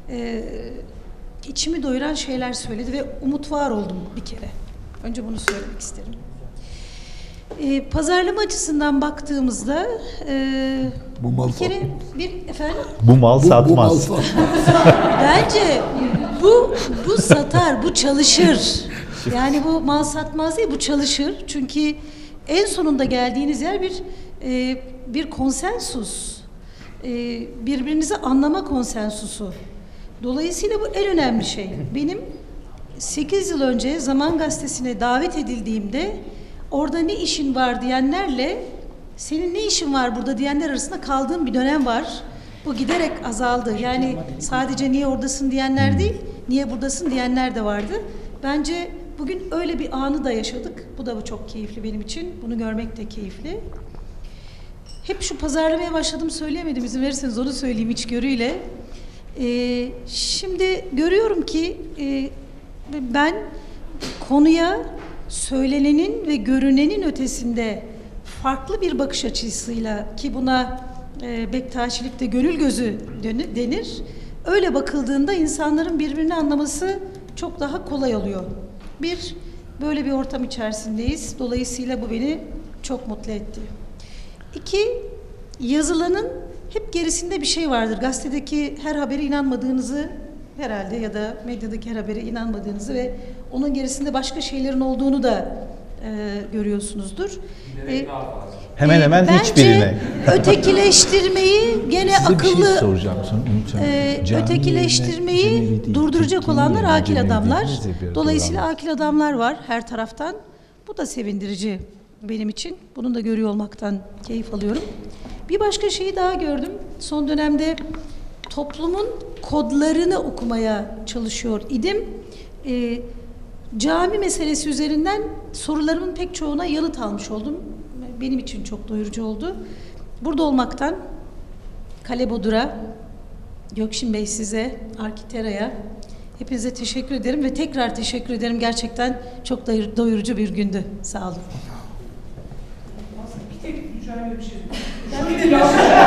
Q: içimi doyuran şeyler söyledi ve umut var oldum bir kere. Önce bunu söylemek isterim. Pazarlama açısından baktığımızda
B: bu mal
Q: bir kere efendim?
O: Bu mal satmaz.
Q: Bence bu satar, bu çalışır. Yani bu mal satmaz değil, bu çalışır. Çünkü en sonunda geldiğiniz yer bir konsensus. Birbirinizi anlama konsensusu. Dolayısıyla bu en önemli şey. Benim 8 yıl önce Zaman Gazetesi'ne davet edildiğimde orada ne işin var diyenlerle senin ne işin var burada diyenler arasında kaldığım bir dönem var. Bu giderek azaldı. Yani sadece niye oradasın diyenler değil, niye buradasın diyenler de vardı. Bence bugün öyle bir anı da yaşadık. Bu da çok keyifli benim için. Bunu görmek de keyifli. Hep şu pazarlamaya başladım söyleyemedim. İzin verirseniz onu söyleyeyim içgörüyle. Şimdi görüyorum ki ben konuya söylenenin ve görünenin ötesinde farklı bir bakış açısıyla, ki buna Bektaşilikte gönül gözü denir. Öyle bakıldığında insanların birbirini anlaması çok daha kolay oluyor. Böyle bir ortam içerisindeyiz. Dolayısıyla bu beni çok mutlu etti. 2, yazılanın hep gerisinde bir şey vardır. Gazetedeki her habere inanmadığınızı herhalde ya da medyadaki her habere inanmadığınızı ve onun gerisinde başka şeylerin olduğunu da görüyorsunuzdur.
O: Hemen hemen hiçbirine.
Q: Ötekileştirmeyi gene
D: Size
Q: akıllı
D: bir şey soracağım sonra unutacağım.
Q: ötekileştirmeyi durduracak olanlar akil adamlar. Dolayısıyla akil adamlar var her taraftan. Bu da sevindirici benim için. Bunu da görüyor olmaktan keyif alıyorum. Bir başka şeyi daha gördüm. Son dönemde toplumun kodlarını okumaya çalışıyor idim. Cami meselesi üzerinden sorularımın pek çoğuna yanıt almış oldum. Benim için çok doyurucu oldu. Burada olmaktan Kale Bodur'a, Gökşin Bey size, Arkitera'ya hepinize teşekkür ederim ve tekrar teşekkür ederim. Gerçekten çok doyurucu bir gündü. Sağ olun.
R: Bir tek rica bir şey. Şöyle bir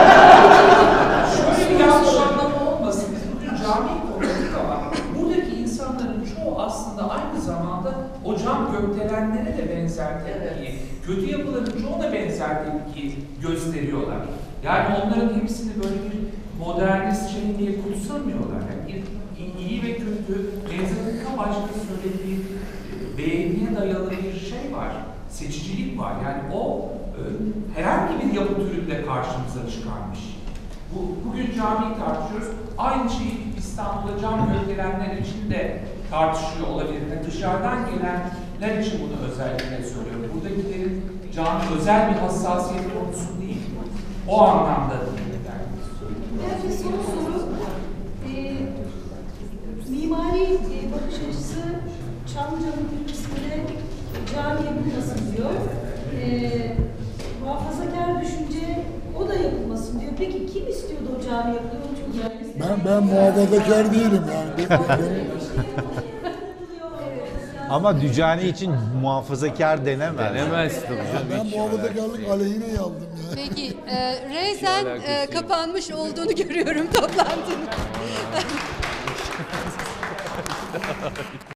R: yanlış anlama olmasın. Biz bugün camiyi konuştuk ama buradaki insanların çoğu aslında aynı zamanda o cam gökdelenlere de benzer tepkiyi, kötü yapıların çoğuna benzer tepkiyi gösteriyorlar. Yani onların hepsini böyle bir modernist şey diye kutsamıyorlar. Yani iyi ve kötü, Nevzat'ın başka söylediği beğeniye dayalı bir şey var. Seçicilik var. Yani o herhangi bir yapı türünde karşımıza çıkarmış. Bugün camiyi tartışıyoruz. Aynı şeyi İstanbul'da cam gölgelenler için de tartışıyor olabilir. Yani dışarıdan gelenler için bunu özellikle söylüyorum. Buradakilerin cami özel bir hassasiyet konusu değil. O anlamda değil.
Q: Belki son soru, mimari bakış açısı Çamlıca'nın bir kısmında cami yapılmasın diyor. Muhafazakar düşünce o da yapılmasın diyor. Peki kim istiyordu o cami yapılıyor?
B: Ben muhafazakar değilim yani.
O: Ama Dücani için muhafazakar denemez.
M: Denemez tabii.
B: Ben muhafazakarlık aleyhine yazdım ya.
K: Peki, reysen kapanmış olduğunu görüyorum toplantının.